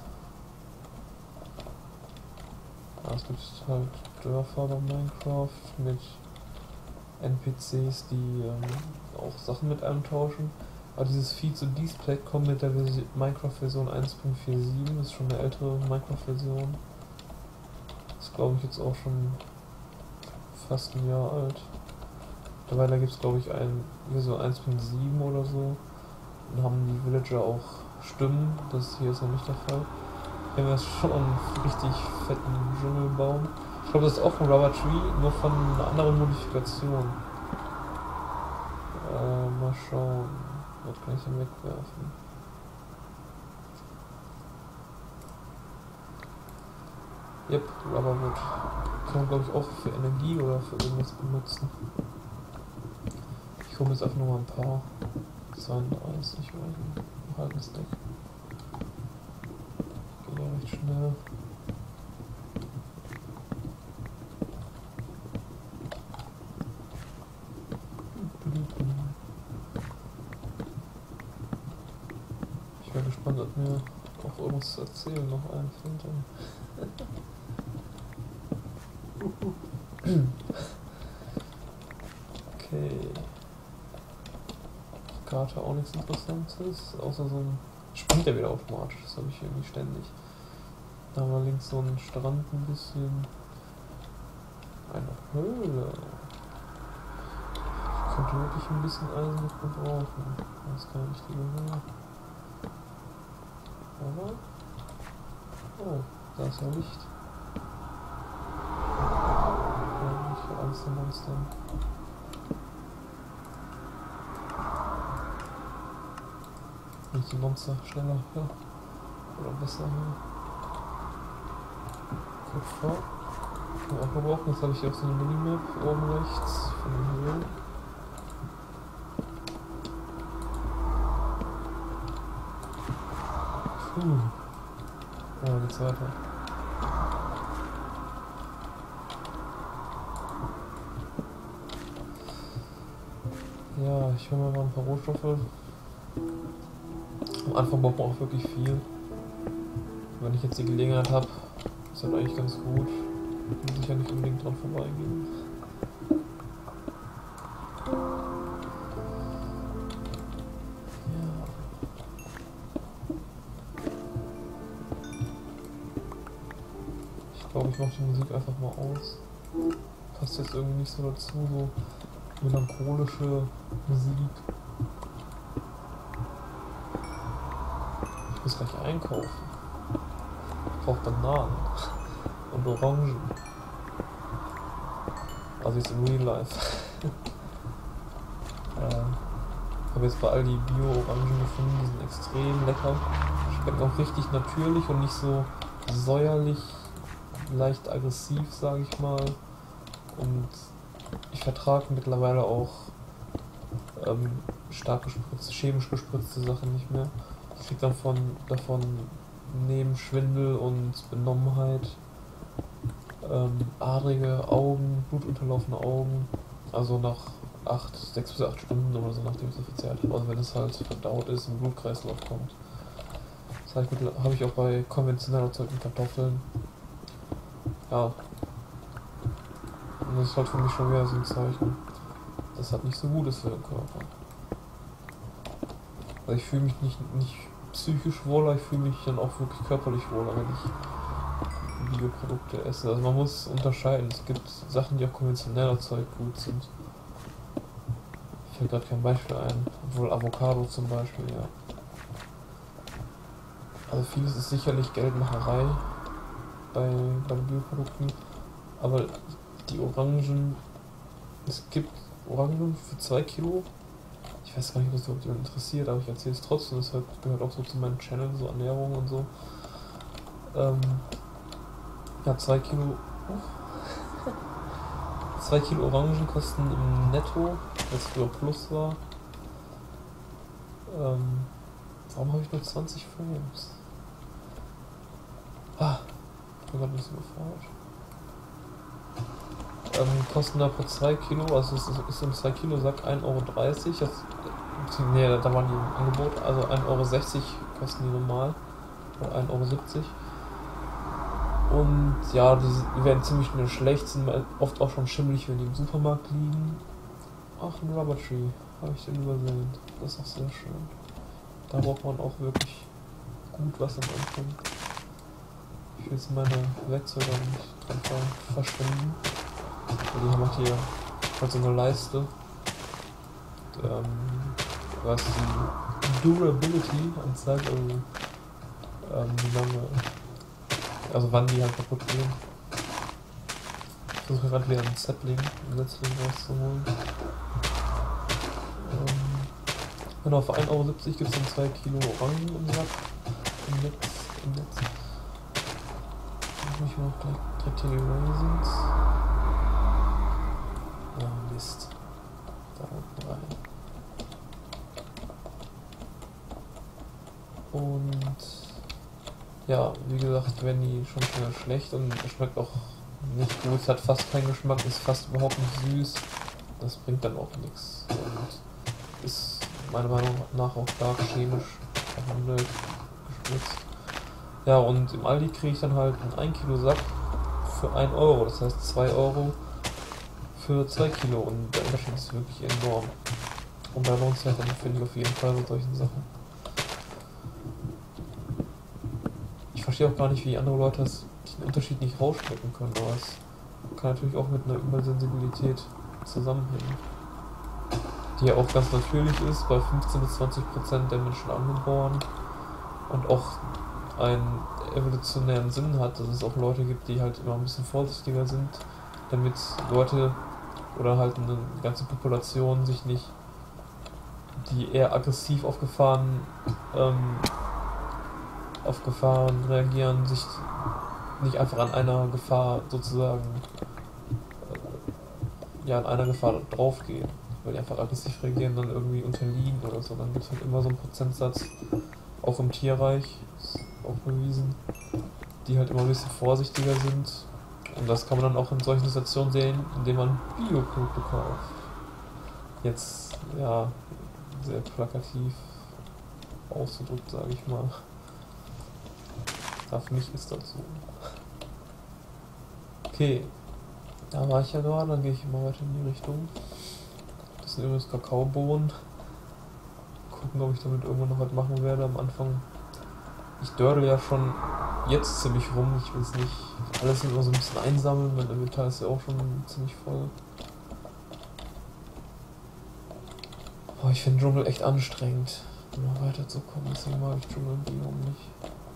Ja, es gibt halt Dörfer bei Minecraft mit N P Cs, die ähm, auch Sachen mit einem tauschen. Aber dieses Feed zu Display kommt mit der Minecraft-Version eins Punkt siebenundvierzig, das ist schon eine ältere Minecraft-Version. Ist glaube ich jetzt auch schon fast ein Jahr alt. Mittlerweile gibt es glaube ich ein Version eins Punkt sieben oder so. Und haben die Villager auch Stimmen, das hier ist noch nicht der Fall. Hier haben wir schon einen richtig fetten Dschungelbaum. Ich glaube, das ist auch ein Rubber Tree, nur von einer anderen Modifikation. Äh, mal schauen. Was kann ich denn wegwerfen? Yep, Rubberwood. Kann man glaube ich auch für Energie oder für irgendwas benutzen. Ich hole jetzt einfach nur mal ein paar. zweiunddreißig oder so. Ein halbes Deck. Geht ja recht schnell. gespannt, ob mir auch irgendwas zu erzählen noch einfällt. Okay. Karte auch nichts Interessantes, außer so ein. Springt ja wieder automatisch, das habe ich irgendwie ständig. Da war links so ein Strand ein bisschen. Eine Höhle. Ich könnte wirklich ein bisschen Eisen noch gebrauchen. Das ist keine richtige Höhle. Aber. Oh, da ist ja Licht. Ja, ich habe Angst vor Monstern. Wenn ich die Monster schneller höre. Oder besser höre. Kupfer. Kann man auch gebrauchen. Jetzt habe ich hier auch so eine Minimap oben rechts von den Höhlen. Puh. Ja, geht's weiter. Ja, ich hole mir mal ein paar Rohstoffe. Am Anfang braucht man auch wirklich viel. Wenn ich jetzt die Gelegenheit habe, ist das eigentlich ganz gut. Muss ich ja nicht unbedingt dran vorbeigehen. Ja. Ich glaube, ich mache die Musik einfach mal aus. Passt jetzt irgendwie nicht so dazu, so melancholische Musik. Ich muss gleich einkaufen. Ich brauche Bananen und Orangen. Also jetzt im Real Life. äh, ich habe jetzt bei Aldi Bio-Orangen gefunden, die sind extrem lecker. Schmecken auch richtig natürlich und nicht so säuerlich, leicht aggressiv, sage ich mal. Und ich vertrage mittlerweile auch ähm, stark gespritzte, chemisch gespritzte Sachen nicht mehr. Ich krieg dann von, davon neben Schwindel und Benommenheit ähm, adrige Augen, blutunterlaufene Augen, also nach acht, sechs bis acht Stunden oder so, nachdem ich es verzehrt habe, also wenn es halt verdaut ist, im Blutkreislauf kommt. Das habe ich, hab ich auch bei konventionell erzeugten Kartoffeln. Ja. Und das ist halt für mich schon wieder so ein Zeichen, dass das nicht so gut ist für den Körper. Also ich fühle mich nicht, nicht psychisch wohler, ich fühle mich dann auch wirklich körperlich wohler, wenn ich Bioprodukte esse. Also man muss unterscheiden, es gibt Sachen, die auch konventionell erzeugt gut sind. Mir fällt gerade kein Beispiel ein, obwohl Avocado zum Beispiel, ja. Also vieles ist sicherlich Geldmacherei bei, bei den Bioprodukten, aber die Orangen, es gibt Orangen für zwei Kilo. Ich weiß gar nicht, ob das überhaupt jemand interessiert, aber ich erzähle es trotzdem, das gehört auch so zu meinem Channel, so Ernährung und so. Ähm, ja, zwei Kilo. zwei Kilo Orangen kosten im Netto, als früher Plus war. Ähm, warum habe ich nur zwanzig Frames? Ah, ich bin gerade ein bisschen überfordert. Ähm, kosten da pro zwei Kilo, also es ist, ist im zwei Kilo Sack ein Euro dreißig. Das, nee, da waren die im Angebot, also ein Euro sechzig kosten die normal. Oder ein Euro siebzig. Und ja, die werden ziemlich schnell schlecht, sind oft auch schon schimmelig, wenn die im Supermarkt liegen. Ach, ein Rubber Tree, habe ich den übersehen. Das ist auch sehr schön. Da braucht man auch wirklich gut was am Anfang. Ich will jetzt meine Werkzeuge nicht dran verschwenden. Die haben hier halt so eine Leiste, ähm, was die Durability anzeigt, also ähm, wie lange, also wann die halt kaputt gehen. Ich versuche gerade wieder ein Settling, ein Setzling rauszuholen. Ähm, genau, für ein Euro siebzig gibt es dann zwei Kilo Orangen im Sack, im Netz, im Netz. Ich will noch direkt hier die Raisins. Oh Mist. Da unten rein. Und ja, wie gesagt, werden die schon schnell schlecht und es schmeckt auch nicht gut. Es hat fast keinen Geschmack, ist fast überhaupt nicht süß. Das bringt dann auch nichts. Und ist meiner Meinung nach auch stark chemisch behandelt. nutzt. Ja, und im Aldi kriege ich dann halt einen ein Kilo Sack für ein Euro, das heißt zwei Euro für zwei Kilo und der Unterschied ist wirklich enorm. Und da lohnt es sich dann, finde ich, auf jeden Fall bei solchen Sachen. Ich verstehe auch gar nicht, wie andere Leute das, den Unterschied nicht rausschmecken können, aber es kann natürlich auch mit einer Übersensibilität zusammenhängen, die ja auch ganz natürlich ist bei fünfzehn bis zwanzig Prozent der Menschen angeboren und auch einen evolutionären Sinn hat, dass es auch Leute gibt, die halt immer ein bisschen vorsichtiger sind, damit Leute oder halt eine ganze Population sich nicht, die eher aggressiv auf Gefahren, ähm, auf Gefahren reagieren, sich nicht einfach an einer Gefahr sozusagen, äh, ja, an einer Gefahr draufgehen, weil die einfach aggressiv reagieren, dann irgendwie unterliegen oder so. Dann gibt es halt immer so einen Prozentsatz, auch im Tierreich, ist auch bewiesen, die halt immer ein bisschen vorsichtiger sind. Und das kann man dann auch in solchen Situationen sehen, indem man Bioprodukte kauft. Jetzt, ja, sehr plakativ ausgedrückt, sage ich mal. Ja, für mich ist das so. Okay, da war ich ja gerade, dann gehe ich immer weiter in die Richtung. Das sind übrigens Kakaobohnen. Gucken, ob ich damit irgendwann noch was machen werde am Anfang. Ich dördel ja schon jetzt ziemlich rum, ich will es nicht alles immer so ein bisschen einsammeln, mein Inventar ist ja auch schon ziemlich voll. Oh, ich finde Dschungel echt anstrengend, immer weiterzukommen, deswegen mag ich Dschungelbiom nicht.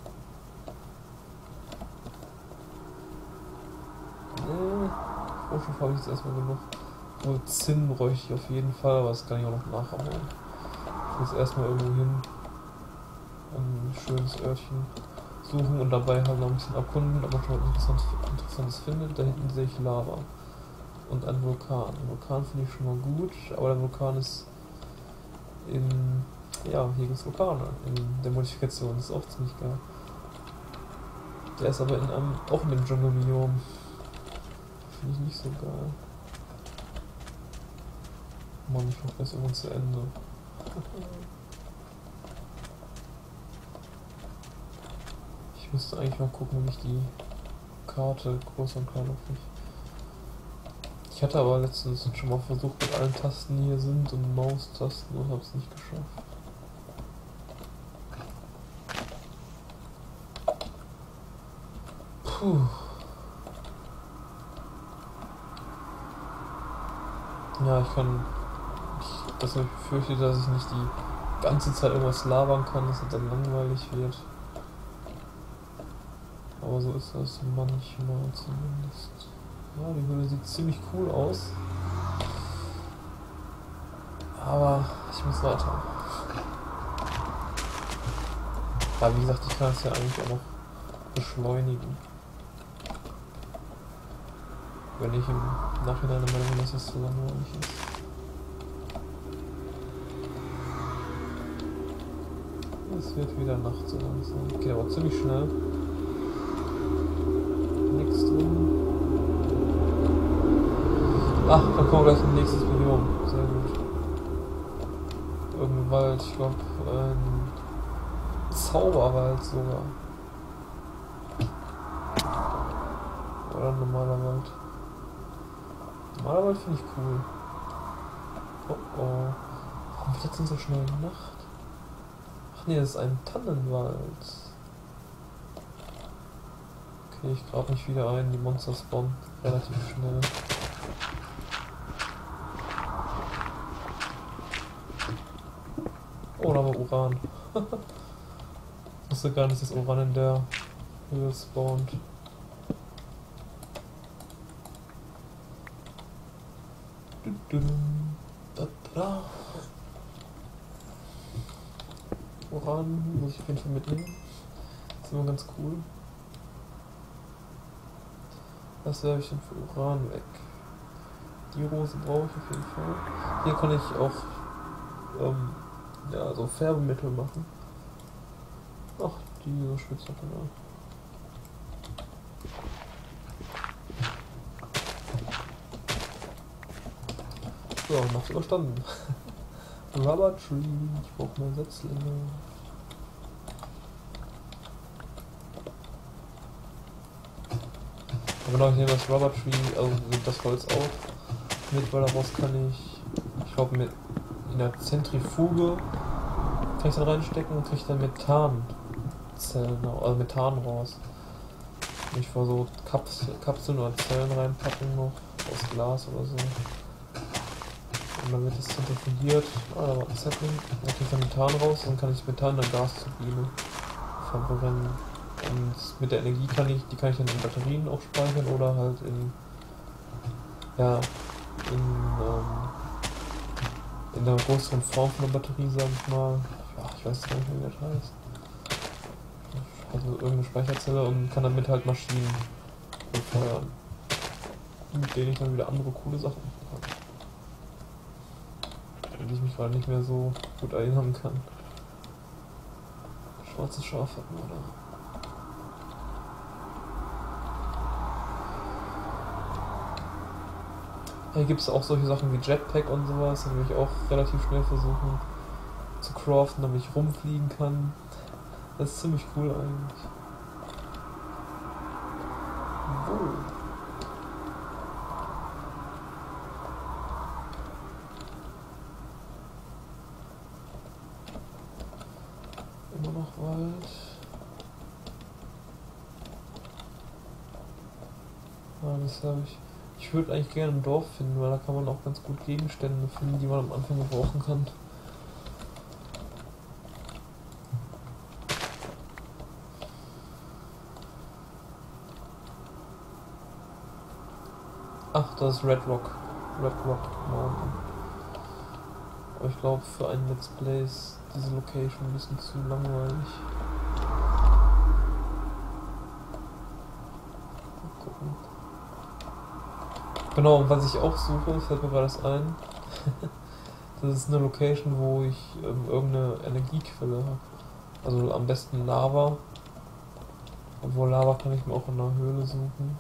Nee, Rohstoff habe ich jetzt erstmal genug. Nur Zinn bräuchte ich auf jeden Fall, aber das kann ich auch noch nachholen. Ich muss erstmal irgendwo hin, ein schönes Örtchen suchen und dabei halt noch ein bisschen erkunden, ob man schon was Interessantes, Interessantes findet. Da hinten sehe ich Lava und einen Vulkan. Den Vulkan finde ich schon mal gut, aber der Vulkan ist in, ja, hier gibt es Vulkane in der Modifikation, das ist auch ziemlich geil. Der ist aber in einem, auch in dem Dschungelbiom. Finde ich nicht so geil. Mann, ich hoffe, er ist irgendwann zu Ende. Ich müsste eigentlich mal gucken, wie ich die Karte groß und klein auf mich. Ich hatte aber letztens schon mal versucht mit allen Tasten, die hier sind und Maustasten und habe es nicht geschafft. Puh. Ja, ich kann. Ich, das habe ich befürchtet, dass ich nicht die ganze Zeit irgendwas labern kann, dass es dann langweilig wird. Aber so ist das manchmal zumindest. Ja, die Höhle sieht ziemlich cool aus. Aber ich muss weiter. Aber wie gesagt, ich kann es ja eigentlich auch noch beschleunigen. Wenn ich im Nachhinein der Meinung bin, dass es so langweilig ist. Es wird wieder Nacht so langsam. Geht aber ziemlich schnell. Nichts drin. Ach, dann kommen wir gleich ins nächste Biom. Sehr gut. Irgendein Wald, ich glaube ein Zauberwald sogar. Oder ein normaler Wald. Normaler Wald finde ich cool. Oh oh. Warum wird jetzt denn so schnell Nacht? Ach nee, das ist ein Tannenwald. Okay, ich grabe mich wieder ein, die Monster spawnen relativ schnell. Oh, da war Uran. Ich wusste gar nicht, dass Uran in der Höhe spawnt. Da, da. Uran muss ich auf jeden Fall mitnehmen. Das ist immer ganz cool. Was werfe ich denn für Uran weg? Die Rose brauche ich auf jeden Fall. Hier kann ich auch ähm, ja, so Färbemittel machen. Ach, diese Spitzhacke da. So, Nacht überstanden. Rubber Tree, ich brauche mehr Setzlinge. Genau, ich nehme das Rubber Tree, also das Holz auch mit, weil daraus kann ich, ich glaube mit in der Zentrifuge kann ich dann reinstecken und kriege dann Methanzellen, also Methan raus. Und ich versuche Kapsel, Kapseln oder Zellen reinpacken noch, aus Glas oder so. Und dann wird es zentrifugiert, ah, da war ein Zettel, dann kriege ich dann Methan raus und dann kann ich Methan in der Gasturbine verbrennen. Und mit der Energie kann ich, die kann ich dann in Batterien auch speichern oder halt in, ja, in, ähm, in einer größeren Form von der Batterie, sag ich mal. Ja, ich weiß gar nicht mehr, wie das heißt. Also irgendeine Speicherzelle und kann damit halt Maschinen befeuern, mit denen ich dann wieder andere coole Sachen machen kann. An die ich mich gerade nicht mehr so gut erinnern kann. Schwarzes Schaf hatten wir da. Hier gibt es auch solche Sachen wie Jetpack und sowas, die will ich auch relativ schnell versuchen zu craften, damit ich rumfliegen kann. Das ist ziemlich cool eigentlich. Wo? Immer noch Wald. Ah, das habe ich. Ich würde eigentlich gerne ein Dorf finden, weil da kann man auch ganz gut Gegenstände finden, die man am Anfang gebrauchen kann. Ach, das ist Red Rock. Red Rock Mountain. Aber ich glaube, für ein Let's Play ist diese Location ein bisschen zu langweilig. Mal gucken. Genau, und was ich auch suche, fällt mir gerade das ein. Das ist eine Location, wo ich ähm, irgendeine Energiequelle habe. Also am besten Lava. Obwohl Lava kann ich mir auch in einer Höhle suchen.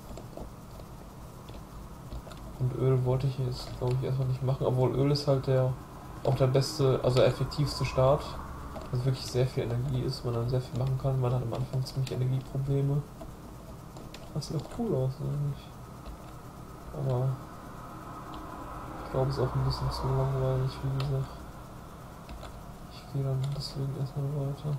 Und Öl wollte ich jetzt, glaube ich, erstmal nicht machen. Obwohl Öl ist halt der auch der beste, also der effektivste Start. Also wirklich sehr viel Energie ist, man dann sehr viel machen kann. Man hat am Anfang ziemlich Energieprobleme. Das sieht auch cool aus eigentlich. Aber ich glaube, es ist auch ein bisschen zu langweilig, wie gesagt. Ich gehe dann deswegen erstmal weiter.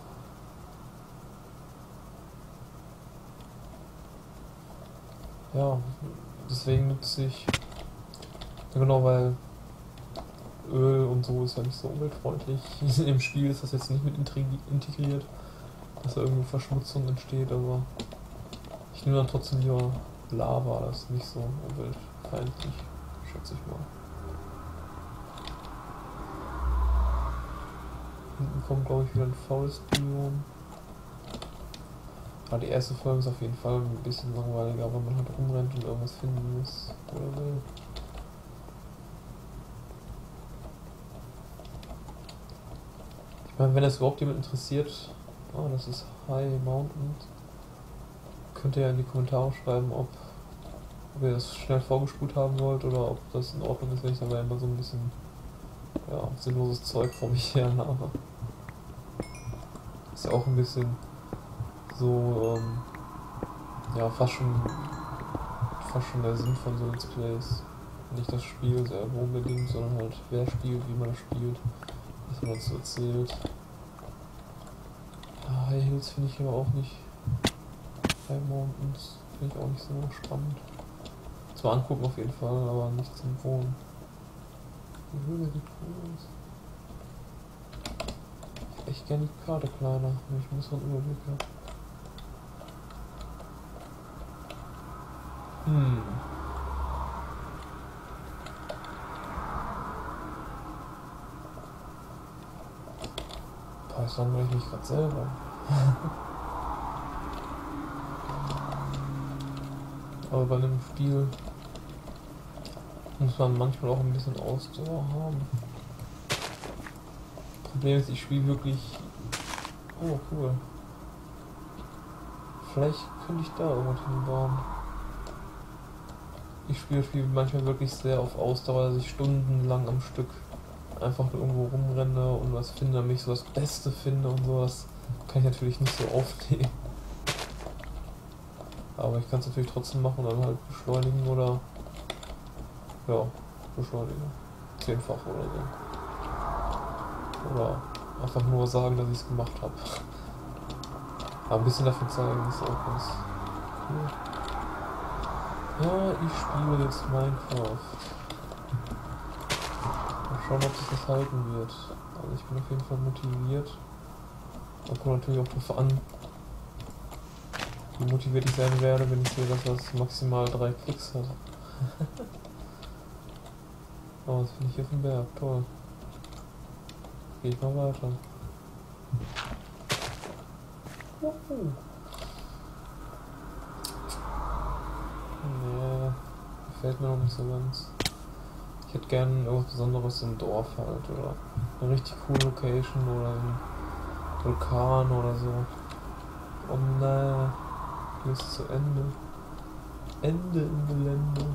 Ja, deswegen nutze ich, ja genau, weil Öl und so ist ja nicht so umweltfreundlich. Im Spiel ist das jetzt nicht mit integriert, dass da irgendwie Verschmutzung entsteht, aber ich nehme dann trotzdem lieber Lava, das ist nicht so umweltfeindlich, schätze ich mal. Hinten kommt, glaube ich, wieder ein Forest-Biom. Ja, die erste Folge ist auf jeden Fall ein bisschen langweiliger, weil man halt rumrennt und irgendwas finden muss oder will. Ich meine, wenn das überhaupt jemand interessiert, oh, das ist High Mountains, könnt ihr ja in die Kommentare schreiben, ob, ob ihr das schnell vorgespult haben wollt oder ob das in Ordnung ist, wenn ich dabei immer so ein bisschen, ja, sinnloses Zeug vor mich her laber. Ist ja auch ein bisschen so, ähm, ja, fast schon, fast schon der Sinn von so Let's Plays. Nicht das Spiel selber unbedingt, sondern halt wer spielt, wie man das spielt, was man dazu erzählt. Ah, High Hills finde ich aber auch nicht. High Mountains finde ich auch nicht so spannend. Zwar angucken auf jeden Fall, aber nicht zum Wohnen. Die Höhle sieht cool aus. Ich hätte echt gerne die Karte kleiner, wenn ich muss so einen Überblick haben. Hm. Python will ich mich gerade selber. Aber bei einem Spiel muss man manchmal auch ein bisschen Ausdauer haben. Problem ist, ich spiele wirklich. Oh, cool. Vielleicht könnte ich da irgendwas hinbauen. Ich spiele das Spiel manchmal wirklich sehr auf Ausdauer, dass ich stundenlang am Stück einfach nur irgendwo rumrenne und was finde, damit ich so das Beste finde und sowas. Kann ich natürlich nicht so aufnehmen. Aber ich kann es natürlich trotzdem machen und dann halt beschleunigen oder ja, beschleunigen. Zehnfach oder so. Oder einfach nur sagen, dass ich es gemacht habe. Aber ein bisschen davon zeigen ist auch ganz cool. Ja, ich spiele jetzt Minecraft. Mal schauen, ob sich das halten wird. Also ich bin auf jeden Fall motiviert. Da kommt natürlich auch drauf an, wie motiviert ich sein werde, wenn ich sehe, dass das maximal drei Klicks hat. Aber das finde ich auf dem Berg, toll. Geh ich mal weiter. Wuhu. Nee, gefällt mir noch nicht so ganz. Ich hätte gerne irgendwas Besonderes im Dorf halt oder eine richtig coole Location oder ein Vulkan oder so. Oh nein, hier ist es zu Ende. Ende im Gelände.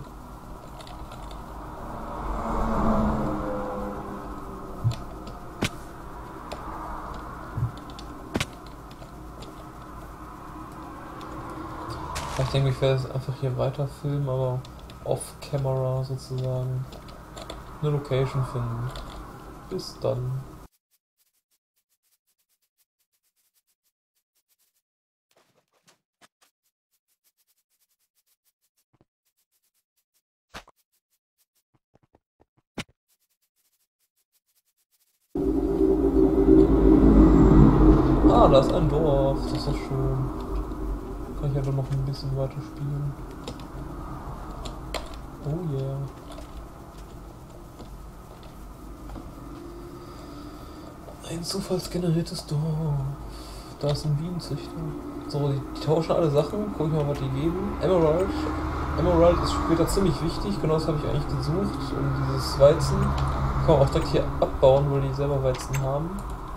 Ich denke, ich werde es einfach hier weiter filmen, aber off-camera sozusagen eine Location finden. Bis dann. Ah, da ist ein Dorf, das ist doch schön. Kann ich ja doch noch ein bisschen weiter spielen. Oh yeah. Ein zufallsgeneriertes Dorf. Da ist ein Bienenzüchter. So, die, die tauschen alle Sachen. Guck ich mal, was die geben. Emerald. Emerald ist später ziemlich wichtig. Genau das habe ich eigentlich gesucht. Und dieses Weizen kann man auch direkt hier abbauen, weil die selber Weizen haben.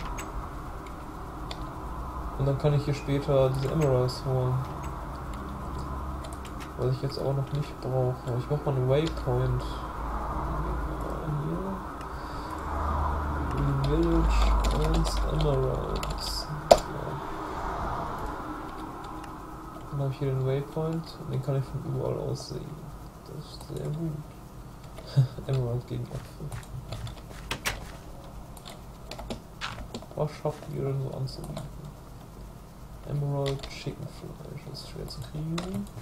Und dann kann ich hier später diese Emeralds holen. Was ich jetzt aber noch nicht brauche. Ich mache mal einen Waypoint. Hier. Village eins Emeralds. Dann habe ich hier den Waypoint und den kann ich von überall aus sehen. Das ist sehr gut. Emerald gegen Apfel. Was schafft ihr denn so anzubieten? Emerald Chicken Fleisch, das ist schwer zu kriegen.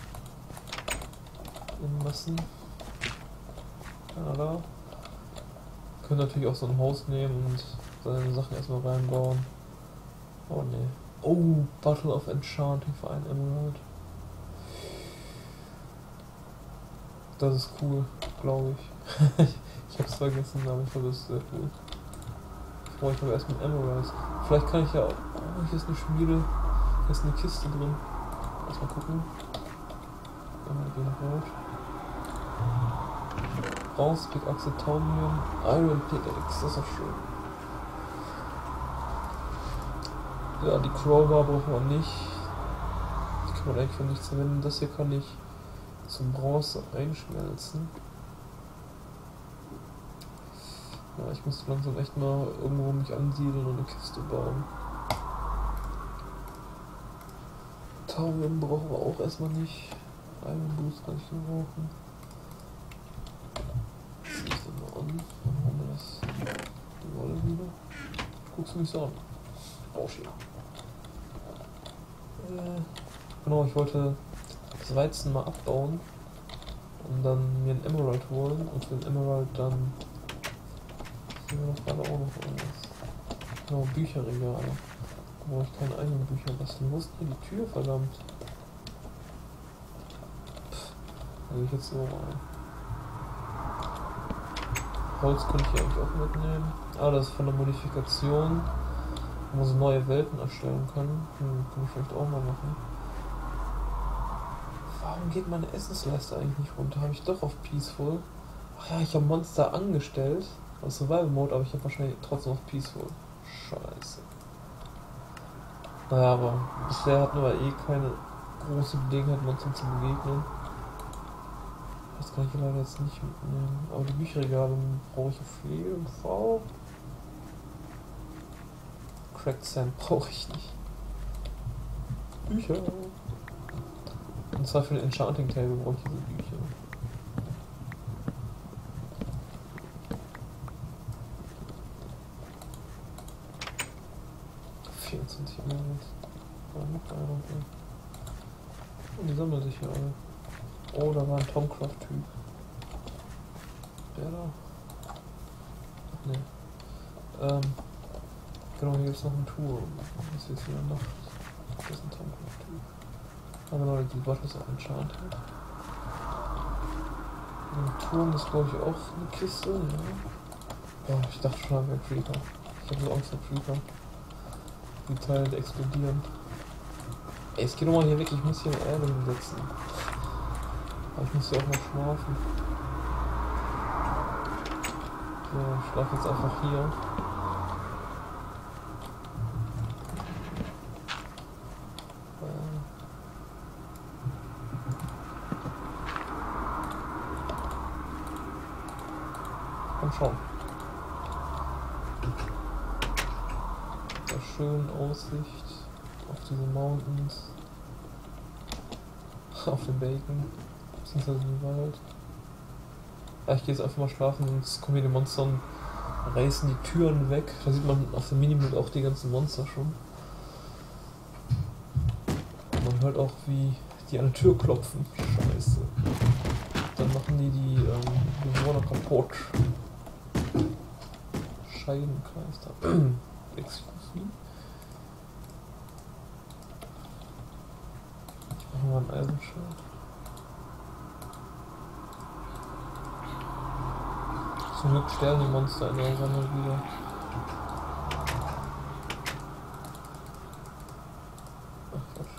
In Massen. Ja, da. Können natürlich auch so ein Haus nehmen und seine Sachen erstmal reinbauen. Oh ne. Oh, Battle of Enchanting für einen Emerald. Das ist cool, glaube ich. Ich hab's vergessen, aber ich glaube, das ist sehr cool. Ich brauche aber erst mit Emeralds. Vielleicht kann ich ja auch. Oh, hier ist eine Schmiede. Hier ist eine Kiste drin. Lass mal gucken. Einmal gehen rot. Raus, Pickaxe, Taumium, Iron Pickaxe, das ist doch schön. Ja, die Crowbar brauchen wir nicht. Die kann man eigentlich für nichts verwenden. Das hier kann ich zum Bronze einschmelzen. Ja, ich muss langsam echt mal irgendwo mich ansiedeln und eine Kiste bauen. Taumium brauchen wir auch erstmal nicht. Iron Boost kann ich nur brauchen. Zieh ich den mal an. Dann haben wir das. Die Wolle wieder. Guckst du mich so an. Rausch äh, Genau, ich wollte das Weizen mal abbauen und dann mir einen Emerald holen und für den Emerald dann sehen wir doch gerade auch noch irgendwas. Genau, Bücherregale. Da brauche ich keine eigenen Bücher basteln. Wo ist denn die Tür, verdammt? Pff, da gehe ich jetzt so rein. Holz könnte ich eigentlich auch mitnehmen. Ah, das ist von der Modifikation, wo man so neue Welten erstellen kann. Hm, kann ich vielleicht auch mal machen. Warum geht meine Essensleiste eigentlich nicht runter? Habe ich doch auf Peaceful. Ach ja, ich habe Monster angestellt. Auf Survival Mode, aber ich habe wahrscheinlich trotzdem auf Peaceful. Scheiße. Naja, aber bisher hatten wir eh keine große Gelegenheit, Monstern zu begegnen. Das kann ich leider jetzt nicht mitnehmen. Aber die Bücherregale brauche ich auf jeden Fall. Cracked Sand brauche ich nicht. Bücher. Und zwar für den Enchanting Table brauche ich diese Bücher. vierundzwanzig Minuten. Oh, noch einer. Okay. Und die sammeln sich hier alle. Oh, da war ein Tomcraft-Typ. Der da. Ach ne. Ähm. Genau, hier ist noch ein Turm. Das ist jetzt wieder Nacht. Das ist ein Tomcraft-Typ. Aber Leute, die Bot ist auch enchanted. Ein Turm ist glaube ich auch eine Kiste, ja. Oh, ich dachte schon, da wäre Creeper. Ich habe so Angst vor Creeper. Die Teile explodieren. Ey, es geht doch mal hier weg, ich muss hier eine Erde hinsetzen. Aber ich muss hier auch mal schlafen. So, ich schlafe jetzt einfach hier. Komm schon. Der schönen Aussicht auf diese Mountains, auf den Bacon, beziehungsweise den Wald. Ja, ich gehe jetzt einfach mal schlafen, sonst kommen hier die Monster und reißen die Türen weg. Da sieht man auf dem Minimap auch die ganzen Monster schon. Und man hört auch, wie die an der Tür klopfen. Scheiße. Dann machen die die ähm, Bewohner kaputt. Scheidenkleister. Excuse me. Ich mache mal ein Eisenschwert. Zum Glück sterben die Monster in der Sonne wieder. Ach Gott.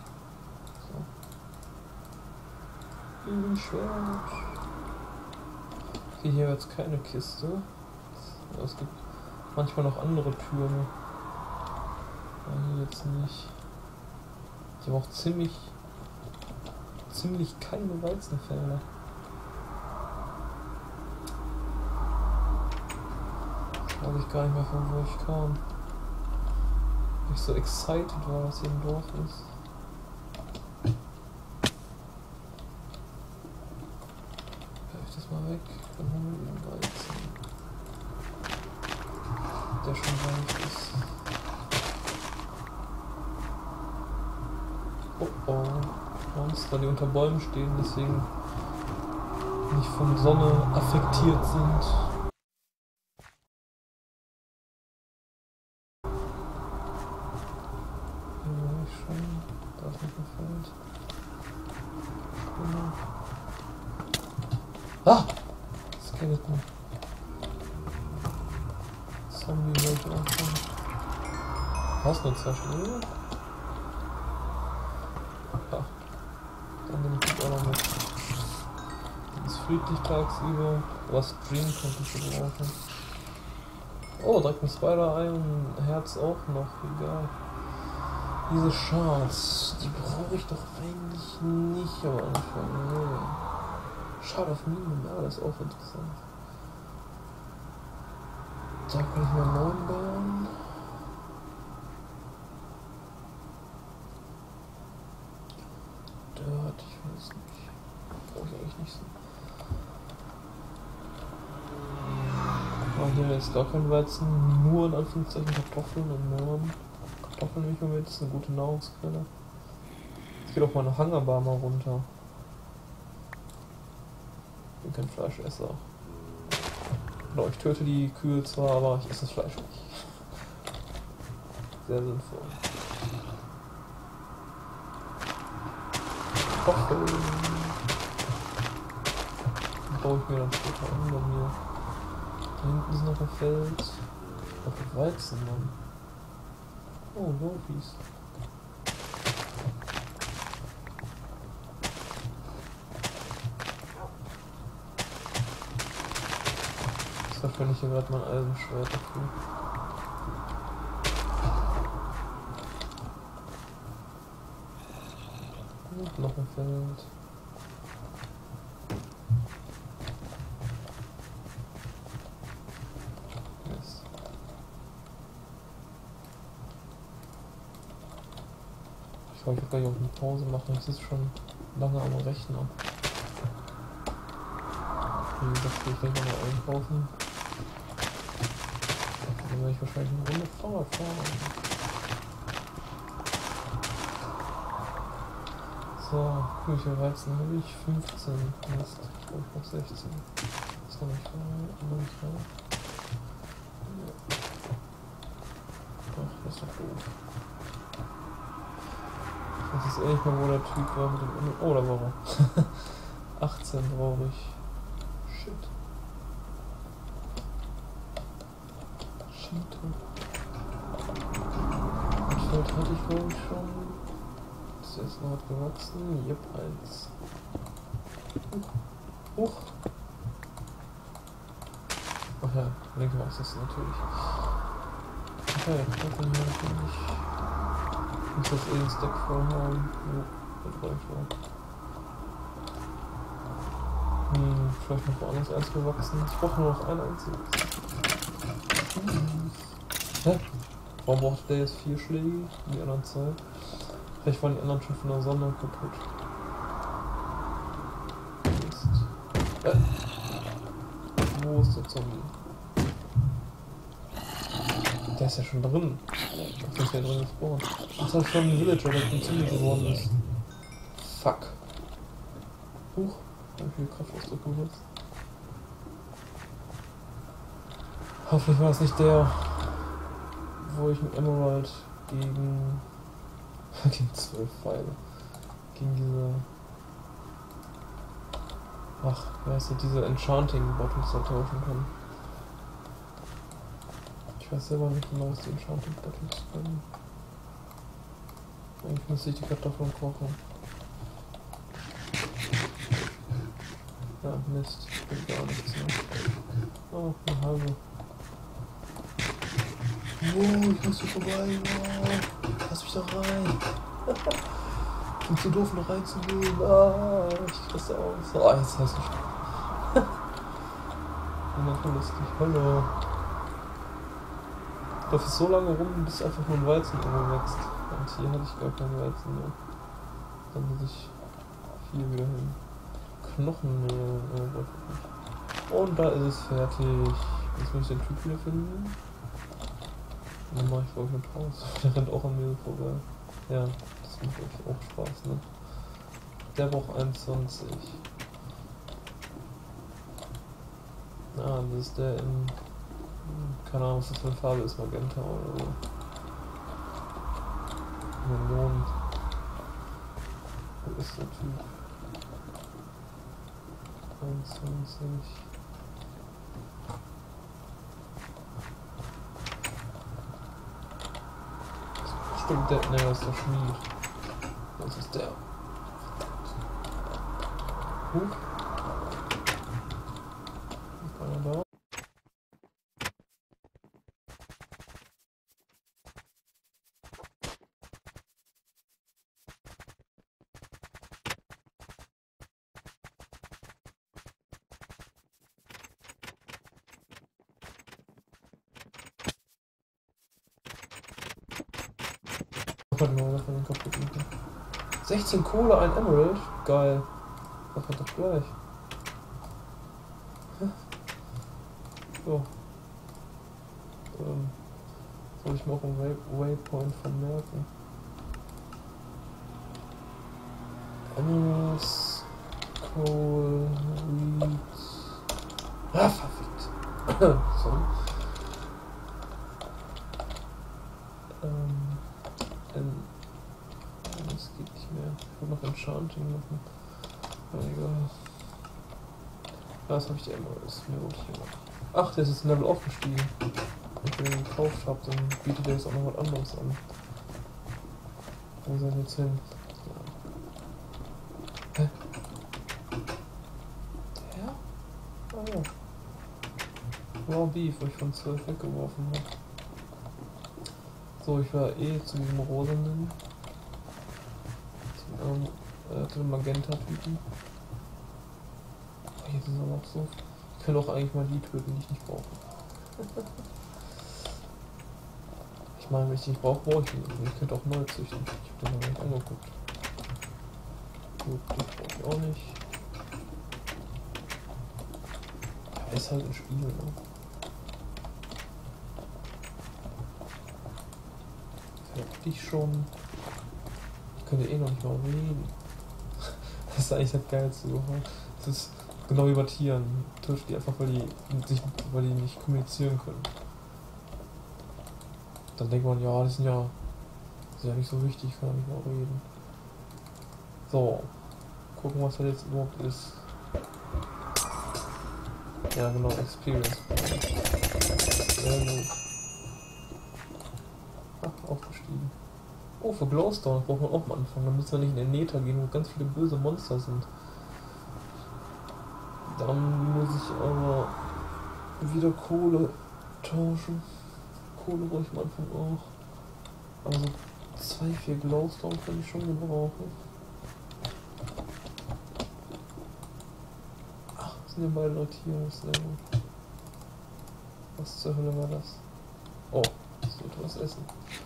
So. Ein Schwert. Okay, hier jetzt keine Kiste. Es gibt manchmal noch andere Türme. Aber hier jetzt nicht. Ich habe auch ziemlich, ziemlich keine Weizenfelder. Ich weiß ich gar nicht mehr, von wo ich kam. Ich so excited war, dass hier ein Dorf ist. Werf ich das mal weg, dann haben wir den Weizen. Der schon reif ist. Oh oh. Monster, die unter Bäumen stehen, deswegen nicht von Sonne affektiert sind. Ja, ich schon. Da ist noch ein Feld. Genau. Ah! Skeleton. Zombie sollte auch schon. Hast du eine Zerstörung? Ja. Dann nehme ich das auch noch mit. Das ist friedlich tagsüber. Was Dream könnte ich gebrauchen. Oh, direkt ein Spider-Eye und ein Herz auch noch. Egal. Diese Shards, die brauche ich doch eigentlich nicht am Anfang. Nee. Schade auf Minen, ja, das ist auch interessant. Da kann ich mal neuen bauen. Dirt, ich weiß nicht. Brauche ich eigentlich nicht so. Oh, hier ist gar kein Weizen, nur in Anführungszeichen Kartoffeln und Möhren. Kartoffeln nehme ich mal mit, das ist eine gute Nahrungsquelle. Jetzt geht auch mal eine Hangarbar mal runter. Ich bin kein Fleischesser. Genau, ich töte die Kühe zwar, aber ich esse das Fleisch nicht. Sehr sinnvoll. Kartoffeln. Die baue ich mir dann später an bei mir. Da hinten ist noch ein Feld. Auf dem Weizen, Mann. Oh, Lofies. Das verschwende ich hier gerade mein Eisenschwert dafür. Und noch ein Feld. Yes. Ich wollte gleich auch eine Pause machen, es ist schon lange am Rechner. Wie gesagt, ich gleich nochmal einkaufen. Dann werde ich wahrscheinlich eine Runde Fahrrad fahren. So, Küchenweizen habe ich fünfzehn. Mist, ich glaube ich noch sechzehn. Das kann ich rein, noch nicht rein. Ach, das ist doch doof. Das ist ähnlich mal, wo der Typ war mit dem... Oh, da war er. achtzehn brauche ich. Shit. Shit. Das Feld hatte ich glaube ich schon. Das ist noch gewachsen. Jep, eins. Huch. Ach ja, linke war es das natürlich. Okay, davon hier natürlich. Ich muss das eh ins Deck voll haben. Jo, das reicht schon. Hm, vielleicht noch woanders eins gewachsen. Ich brauche nur noch ein einziges. Hä? Warum braucht der jetzt vier Schläge? Die anderen zwei? Vielleicht waren die anderen schon von der Sonne kaputt. Mist. Äh. Wo ist der Zombie? Der ist ja schon drin. Ach, der ist ja drin gespawnt. Ach, das ist schon ein Villager, der zum Zombie geworden ist. Fuck. Huch. Hab ich viel Kraftausdruck gesetzt. Hoffentlich war es nicht der, wo ich mit Emerald gegen... gegen zwölf Pfeile. Gegen diese... Ach, wer heißt das? Diese Enchanting Bottles da tauschen kann. Ich weiß selber nicht genau, was die Enchanting Bottles können. Eigentlich müsste ich die Kartoffeln kochen. Ja, Mist, ich bin gar nichts mehr. Oh, eine halbe. Wow, ich muss hier vorbei. Wow. Lass mich da rein. Ich bin zu doof, noch reinzugehen. Ah, ich raste aus. Ah, jetzt heißt es. Immer lustig. Hallo. Ich laufe so lange rum, bis einfach nur ein Weizen irgendwo wächst. Und hier hatte ich gar keinen Weizen mehr. Dann muss ich hier wieder hin. Knochenmehl. Oh Gott. Und da ist es fertig. Jetzt muss ich den Typ wieder finden. Und dann mache ich glaube ich mit Haus. Der rennt auch an mir vorbei. Ja, das macht echt auch Spaß, ne? Der braucht einundzwanzig. Ah, das ist der in... Keine Ahnung, was das für eine Farbe ist, Magenta oder so. Melon. Wo ist der Typ? einundzwanzig. Stimmt, der, ne, das ist der Schmied. Das ist der. Huch. Ist einer da? Nur von den kaputten. sechzehn Kohle, ein Emerald? Geil. Das hat doch gleich. So. Ähm, soll ich mir auch einen Way Waypoint vermerken? Emeralds, Coal, Wheat. Ah, verfickt. Sorry. Ähm. Ähm, das geht nicht mehr. Ich will noch Enchanting machen. Ja, egal. Das habe ich die Emeralds. Mir wollte ich hier noch. Ach, der ist jetzt ein Level aufgestiegen. Wenn ich den gekauft habe, dann bietet der jetzt auch noch was anderes an. Wo soll jetzt hin? Ja. Hä? Der? Ah ja. Raw Beef, wo ich von zwölf weggeworfen habe. So, ich war eh zu diesem rosenden. Zum, ähm, äh, zu dem Magenta-Typen. Oh, hier sind aber auch so. Ich kann auch eigentlich mal die töten, die ich nicht brauche. Ich meine, wenn ich die nicht brauche, brauche ich die nicht. Ich könnte auch neu züchten. Ich habe den noch nicht angeguckt. Gut, das brauche ich auch nicht. Ja, ist halt ein Spiel, ne? Fertig schon. Ich könnte eh noch nicht mal reden. Das ist eigentlich das Geilste überhaupt. Das ist genau wie bei Tieren. Tötet die einfach, weil die, sich, weil die nicht kommunizieren können. Dann denkt man, ja, die sind ja, die sind ja nicht so wichtig, ich kann ja nicht mal reden. So. Gucken, was das jetzt überhaupt ist. Ja, genau, Experience. Sehr gut. Ach, aufgestiegen. Oh, für Glowstone braucht man auch mal anfangen. Dann müssen wir nicht in den Nether gehen, wo ganz viele böse Monster sind. Dann muss ich aber wieder Kohle tauschen. Kohle brauche ich am Anfang auch. Also zwei, vier Glowstone kann ich schon gebrauchen. Ach, sind ja beide Leute hier. Sehr gut. Was zur Hölle war das? Oh, das sollte was essen.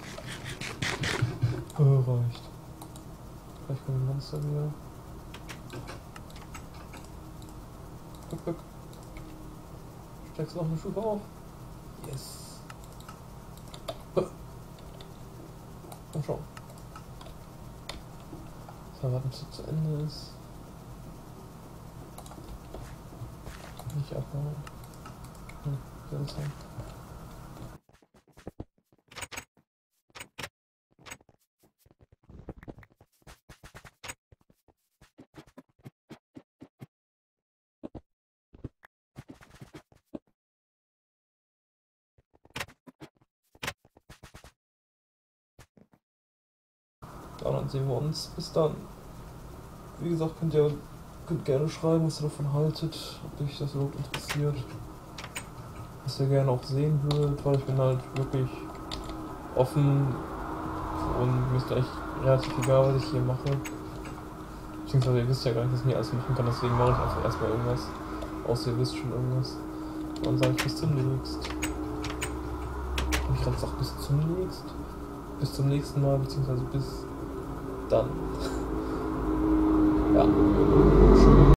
Oh, reicht. Vielleicht kommen die Monster wieder. Guck, guck. Steigst du noch eine Stufe auf? Yes. Komm schon. So, warten bis es zu Ende ist. Nicht abhauen. Hm, seltsam. Ja, dann sehen wir uns. Bis dann. Wie gesagt, könnt ihr könnt gerne schreiben, was ihr davon haltet, ob euch das überhaupt interessiert. Was ihr gerne auch sehen würdet, weil ich bin halt wirklich offen und mir ist gleich relativ egal, was ich hier mache. Beziehungsweise ihr wisst ja gar nicht, was ich mir alles machen kann, deswegen mache ich einfach erstmal irgendwas. Außer ihr wisst schon irgendwas. Und dann sage ich bis zum nächsten. Und ich gerade sage bis zum nächsten. Bis zum nächsten Mal, beziehungsweise bis dann. Ja. Schön.